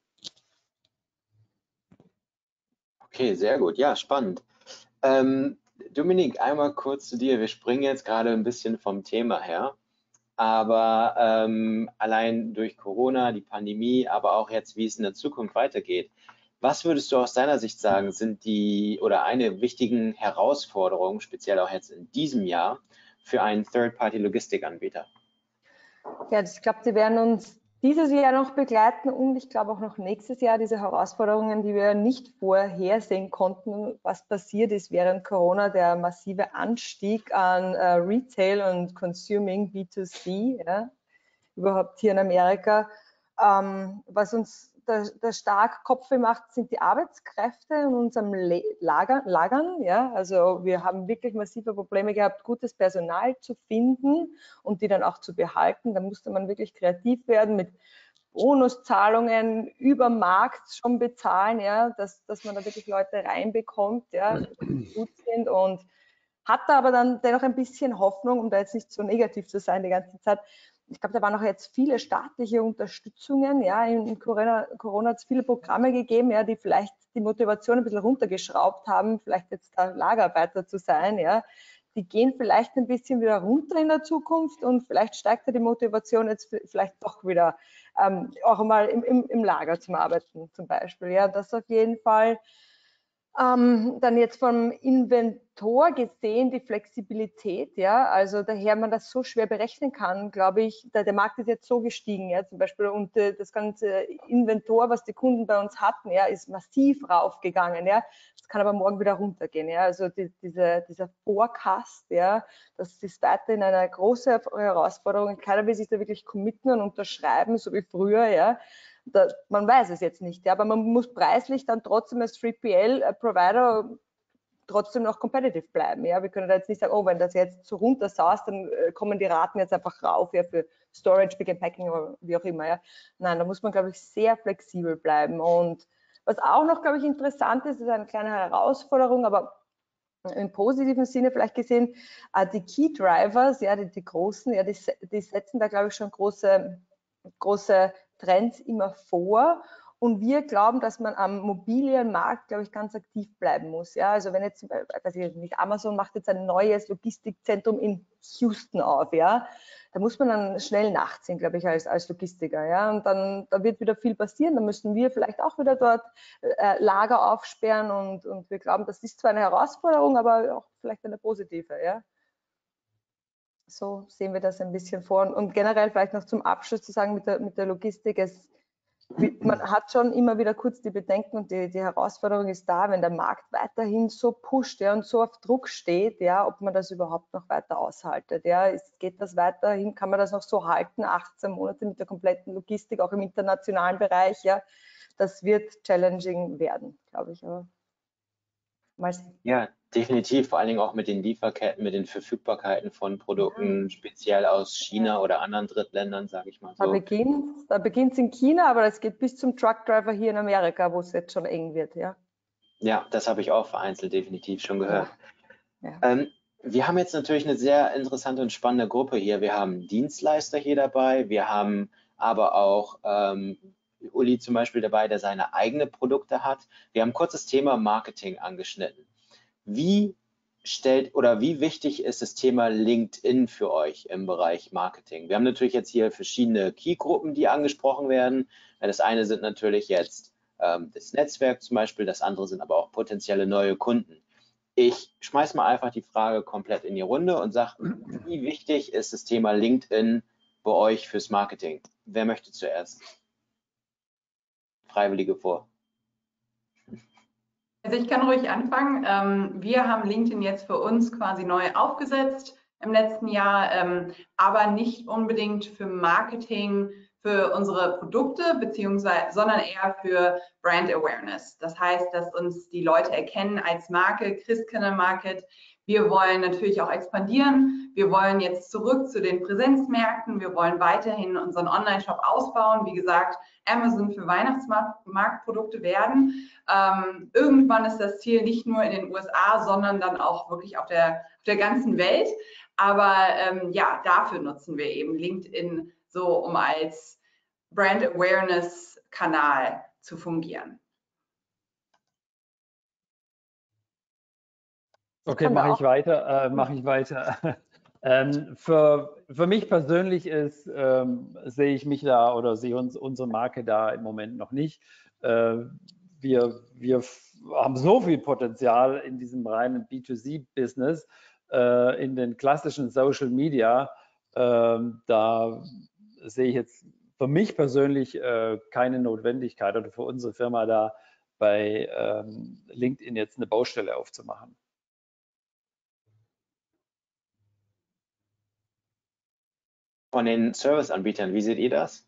Okay, sehr gut. Ja, spannend. Ähm, Dominik, einmal kurz zu dir. Wir springen jetzt gerade ein bisschen vom Thema her. Aber ähm, allein durch Corona, die Pandemie, aber auch jetzt, wie es in der Zukunft weitergeht, was würdest du aus deiner Sicht sagen, sind die oder eine wichtigen Herausforderungen, speziell auch jetzt in diesem Jahr, für einen Third-Party-Logistikanbieter? Ja, ich glaube, die werden uns dieses Jahr noch begleiten und ich glaube auch noch nächstes Jahr diese Herausforderungen, die wir nicht vorhersehen konnten, was passiert ist während Corona, der massive Anstieg an äh, Retail und Consuming B zwei C, ja, überhaupt hier in Amerika. Ähm, was uns da, da stark Kopfweh macht, sind die Arbeitskräfte in unserem Le Lager, Lagern. Ja? Also wir haben wirklich massive Probleme gehabt, gutes Personal zu finden und die dann auch zu behalten. Da musste man wirklich kreativ werden mit Bonuszahlungen über Markt schon bezahlen, ja? dass, dass man da wirklich Leute reinbekommt, ja? Die gut sind, und hatte aber dann dennoch ein bisschen Hoffnung, um da jetzt nicht so negativ zu sein die ganze Zeit. Ich glaube, da waren auch jetzt viele staatliche Unterstützungen. Ja, in Corona, Corona hat es viele Programme gegeben, ja, die vielleicht die Motivation ein bisschen runtergeschraubt haben, vielleicht jetzt da Lagerarbeiter zu sein. Ja, die gehen vielleicht ein bisschen wieder runter in der Zukunft und vielleicht steigt da die Motivation jetzt vielleicht doch wieder ähm, auch mal im, im, im Lager zum Arbeiten zum Beispiel. Ja, das auf jeden Fall. Ähm, dann jetzt vom Inventor gesehen, die Flexibilität, ja, also daher man das so schwer berechnen kann, glaube ich, der, der Markt ist jetzt so gestiegen, ja, zum Beispiel, und äh, das ganze Inventor, was die Kunden bei uns hatten, ja, ist massiv raufgegangen, ja, das kann aber morgen wieder runtergehen, ja, also die, diese, dieser Forecast, ja, das ist weiterhin eine große Herausforderung, keiner will sich da wirklich committen und unterschreiben, so wie früher, ja. Da, man weiß es jetzt nicht, ja, aber man muss preislich dann trotzdem als drei P L-Provider trotzdem noch competitive bleiben. Ja. Wir können da jetzt nicht sagen, oh, wenn das jetzt so runter saust, dann äh, kommen die Raten jetzt einfach rauf, ja, für Storage, Pick and Packing oder wie auch immer. Ja. Nein, da muss man, glaube ich, sehr flexibel bleiben. Und was auch noch, glaube ich, interessant ist, ist eine kleine Herausforderung, aber im positiven Sinne vielleicht gesehen, äh, die Key Drivers, ja, die, die großen, ja, die, die setzen da, glaube ich, schon große, große Trends immer vor, und wir glauben, dass man am mobilen Markt, glaube ich, ganz aktiv bleiben muss. Ja, also wenn jetzt, weiß ich nicht, Amazon macht jetzt ein neues Logistikzentrum in Houston auf, ja, da muss man dann schnell nachziehen, glaube ich, als, als Logistiker, ja, und dann da wird wieder viel passieren, dann müssen wir vielleicht auch wieder dort äh, Lager aufsperren, und, und wir glauben, das ist zwar eine Herausforderung, aber auch vielleicht eine positive, ja. So sehen wir das ein bisschen vor. Und generell vielleicht noch zum Abschluss zu sagen mit der, mit der Logistik, es, man hat schon immer wieder kurz die Bedenken, und die, die Herausforderung ist da, wenn der Markt weiterhin so pusht, ja, und so auf Druck steht, ja, ob man das überhaupt noch weiter aushaltet. Ja. Ist, geht das weiterhin, kann man das noch so halten, achtzehn Monate mit der kompletten Logistik, auch im internationalen Bereich, ja. Das wird challenging werden, glaube ich. Aber mal sehen. Ja, definitiv, vor allen Dingen auch mit den Lieferketten, mit den Verfügbarkeiten von Produkten, Ja. speziell aus China Ja. oder anderen Drittländern, sage ich mal Da so. beginnt da beginnt's in China, aber es geht bis zum Truckdriver hier in Amerika, wo es jetzt schon eng wird, ja. Ja, das habe ich auch vereinzelt definitiv schon gehört. Ja. Ja. Ähm, wir haben jetzt natürlich eine sehr interessante und spannende Gruppe hier. Wir haben Dienstleister hier dabei, wir haben aber auch ähm, Uli zum Beispiel dabei, der seine eigenen Produkte hat. Wir haben kurz das Thema Marketing angeschnitten. Wie stellt oder wie wichtig ist das Thema LinkedIn für euch im Bereich Marketing? Wir haben natürlich jetzt hier verschiedene Key-Gruppen, die angesprochen werden. Das eine sind natürlich jetzt ähm, das Netzwerk zum Beispiel, das andere sind aber auch potenzielle neue Kunden. Ich schmeiß mal einfach die Frage komplett in die Runde und sage, wie wichtig ist das Thema LinkedIn bei euch fürs Marketing? Wer möchte zuerst? Freiwillige vor. Also ich kann ruhig anfangen. Ähm, wir haben LinkedIn jetzt für uns quasi neu aufgesetzt im letzten Jahr, ähm, aber nicht unbedingt für Marketing, für unsere Produkte, beziehungsweise, sondern eher für Brand Awareness. Das heißt, dass uns die Leute erkennen als Marke, Christkindl Market. Wir wollen natürlich auch expandieren. Wir wollen jetzt zurück zu den Präsenzmärkten. Wir wollen weiterhin unseren Online-Shop ausbauen. Wie gesagt, Amazon für Weihnachtsmarktprodukte werden. Ähm, irgendwann ist das Ziel nicht nur in den U S A, sondern dann auch wirklich auf der, auf der ganzen Welt. Aber ähm, ja, dafür nutzen wir eben LinkedIn so, um als Brand Awareness Kanal zu fungieren. Okay, mache ich weiter. Äh, mache ich weiter. ähm, für, für mich persönlich ist, ähm, sehe ich mich da oder sehe uns unsere Marke da im Moment noch nicht. Äh, wir, wir haben so viel Potenzial in diesem reinen B zwei C-Business, äh, in den klassischen Social Media. Äh, da sehe ich jetzt für mich persönlich äh, keine Notwendigkeit oder für unsere Firma da bei ähm, LinkedIn jetzt eine Baustelle aufzumachen. Von den Serviceanbietern, wie seht ihr das?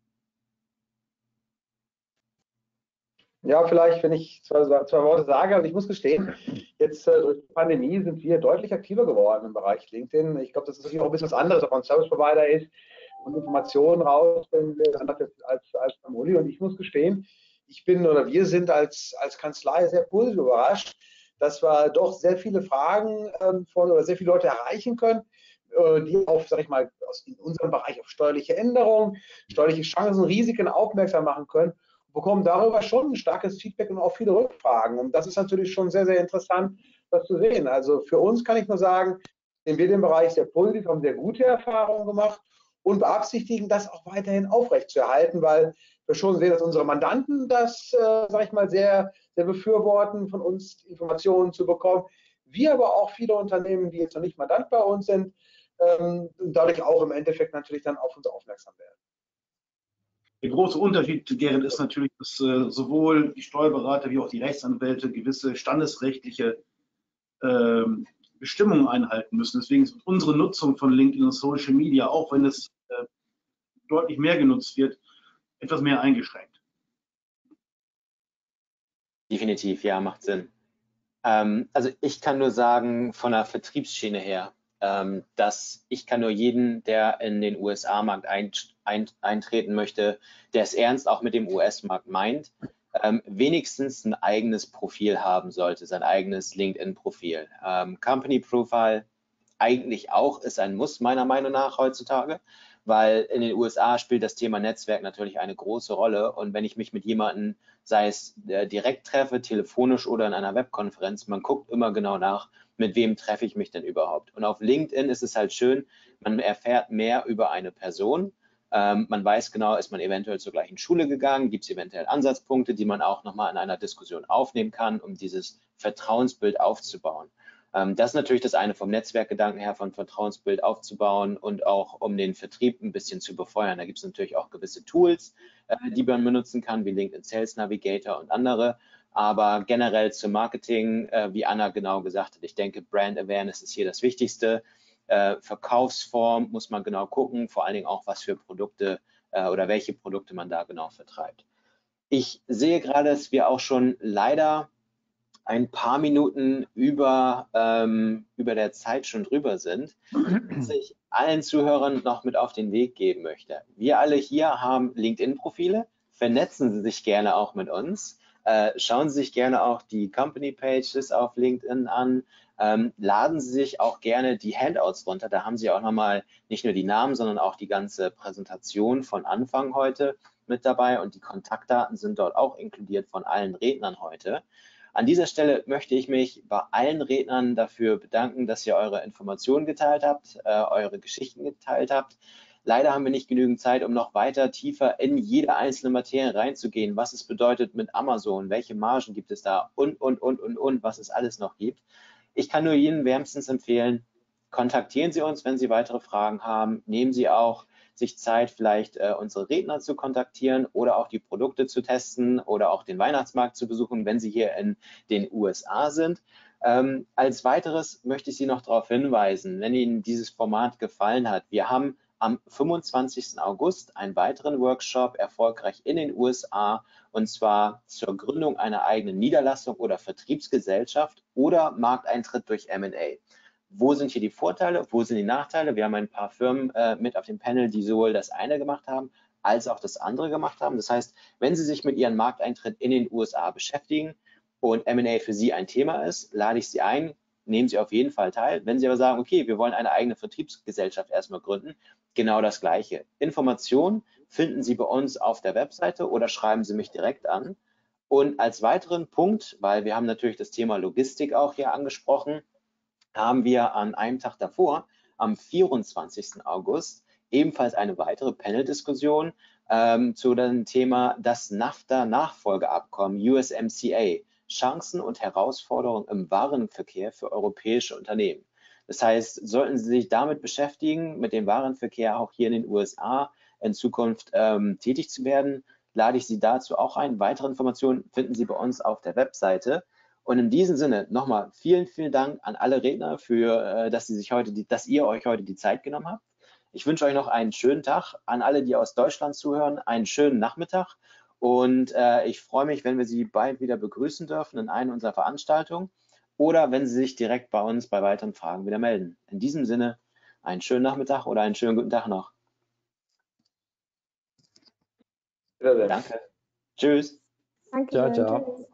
Ja, vielleicht, wenn ich zwei, zwei Worte sage, also ich muss gestehen, jetzt äh, durch die Pandemie sind wir deutlich aktiver geworden im Bereich LinkedIn. Ich glaube, das ist natürlich auch ein bisschen was anderes, ob man ein Service Provider ist und Informationen rausbringen will, anders als, als beim Uli. Und ich muss gestehen, ich bin oder wir sind als, als Kanzlei sehr positiv überrascht, dass wir doch sehr viele Fragen ähm, von oder sehr viele Leute erreichen können, äh, die auf, sag ich mal, aus, in unserem Bereich auf steuerliche Änderungen, steuerliche Chancen, Risiken aufmerksam machen können. Bekommen darüber schon ein starkes Feedback und auch viele Rückfragen. Und das ist natürlich schon sehr, sehr interessant, das zu sehen. Also für uns kann ich nur sagen, sind wir den Bereich sehr positiv, haben sehr gute Erfahrungen gemacht und beabsichtigen, das auch weiterhin aufrechtzuerhalten, weil wir schon sehen, dass unsere Mandanten das, äh, sage ich mal, sehr, sehr befürworten, von uns Informationen zu bekommen. Wir aber auch viele Unternehmen, die jetzt noch nicht Mandant bei uns sind, ähm, dadurch auch im Endeffekt natürlich dann auf uns aufmerksam werden. Der große Unterschied, Gerrit, ist natürlich, dass äh, sowohl die Steuerberater wie auch die Rechtsanwälte gewisse standesrechtliche äh, Bestimmungen einhalten müssen. Deswegen ist unsere Nutzung von LinkedIn und Social Media, auch wenn es äh, deutlich mehr genutzt wird, etwas mehr eingeschränkt. Definitiv, ja, macht Sinn. Ähm, also ich kann nur sagen, von der Vertriebsschiene her, ähm, dass ich kann nur jeden, der in den U S A-Markt ein, ein, eintreten möchte, der es ernst auch mit dem U S-Markt meint, ähm, wenigstens ein eigenes Profil haben sollte, sein eigenes LinkedIn-Profil. Ähm, Company Profile eigentlich auch ist ein Muss meiner Meinung nach heutzutage, weil in den U S A spielt das Thema Netzwerk natürlich eine große Rolle und wenn ich mich mit jemandem, sei es äh, direkt treffe, telefonisch oder in einer Webkonferenz, man guckt immer genau nach, mit wem treffe ich mich denn überhaupt. Und auf LinkedIn ist es halt schön, man erfährt mehr über eine Person, ähm, man weiß genau, ist man eventuell zur gleichen Schule gegangen, gibt es eventuell Ansatzpunkte, die man auch nochmal in einer Diskussion aufnehmen kann, um dieses Vertrauensbild aufzubauen. Das ist natürlich das eine vom Netzwerkgedanken her, von Vertrauensbild aufzubauen und auch um den Vertrieb ein bisschen zu befeuern. Da gibt es natürlich auch gewisse Tools, die man benutzen kann, wie LinkedIn Sales Navigator und andere. Aber generell zum Marketing, wie Anna genau gesagt hat, ich denke, Brand Awareness ist hier das Wichtigste. Verkaufsform muss man genau gucken, vor allen Dingen auch, was für Produkte oder welche Produkte man da genau vertreibt. Ich sehe gerade, dass wir auch schon leider ein paar Minuten über, ähm, über der Zeit schon drüber sind, was ich allen Zuhörern noch mit auf den Weg geben möchte. Wir alle hier haben LinkedIn-Profile, vernetzen Sie sich gerne auch mit uns, äh, schauen Sie sich gerne auch die Company-Pages auf LinkedIn an, ähm, laden Sie sich auch gerne die Handouts runter, da haben Sie auch nochmal nicht nur die Namen, sondern auch die ganze Präsentation von Anfang heute mit dabei und die Kontaktdaten sind dort auch inkludiert von allen Rednern heute. An dieser Stelle möchte ich mich bei allen Rednern dafür bedanken, dass ihr eure Informationen geteilt habt, äh, eure Geschichten geteilt habt. Leider haben wir nicht genügend Zeit, um noch weiter tiefer in jede einzelne Materie reinzugehen, was es bedeutet mit Amazon, welche Margen gibt es da und, und, und, und, und, was es alles noch gibt. Ich kann nur Ihnen wärmstens empfehlen, kontaktieren Sie uns, wenn Sie weitere Fragen haben. Nehmen Sie auch sich Zeit, vielleicht äh, unsere Redner zu kontaktieren oder auch die Produkte zu testen oder auch den Weihnachtsmarkt zu besuchen, wenn Sie hier in den U S A sind. Ähm, als weiteres möchte ich Sie noch darauf hinweisen, wenn Ihnen dieses Format gefallen hat, wir haben am fünfundzwanzigsten August einen weiteren Workshop erfolgreich in den U S A und zwar zur Gründung einer eigenen Niederlassung oder Vertriebsgesellschaft oder Markteintritt durch M und A. Wo sind hier die Vorteile, wo sind die Nachteile? Wir haben ein paar Firmen äh, mit auf dem Panel, die sowohl das eine gemacht haben, als auch das andere gemacht haben. Das heißt, wenn Sie sich mit Ihrem Markteintritt in den U S A beschäftigen und M und A für Sie ein Thema ist, lade ich Sie ein, nehmen Sie auf jeden Fall teil. Wenn Sie aber sagen, okay, wir wollen eine eigene Vertriebsgesellschaft erstmal gründen, genau das Gleiche. Informationen finden Sie bei uns auf der Webseite oder schreiben Sie mich direkt an. Und als weiteren Punkt, weil wir haben natürlich das Thema Logistik auch hier angesprochen, haben wir an einem Tag davor, am vierundzwanzigsten August, ebenfalls eine weitere Panel-Diskussion ähm, zu dem Thema das NAFTA-Nachfolgeabkommen U S M C A, Chancen und Herausforderungen im Warenverkehr für europäische Unternehmen. Das heißt, sollten Sie sich damit beschäftigen, mit dem Warenverkehr auch hier in den U S A, in Zukunft ähm, tätig zu werden, lade ich Sie dazu auch ein. Weitere Informationen finden Sie bei uns auf der Webseite. Und in diesem Sinne nochmal vielen, vielen Dank an alle Redner für, äh, dass Sie sich heute, die, dass ihr euch heute die Zeit genommen habt. Ich wünsche euch noch einen schönen Tag. An alle, die aus Deutschland zuhören, einen schönen Nachmittag. Und äh, ich freue mich, wenn wir Sie bald wieder begrüßen dürfen in einer unserer Veranstaltungen oder wenn Sie sich direkt bei uns bei weiteren Fragen wieder melden. In diesem Sinne, einen schönen Nachmittag oder einen schönen guten Tag noch. Wiedersehen. Danke. Tschüss. Danke Ciao, schön. ciao. Tschüss.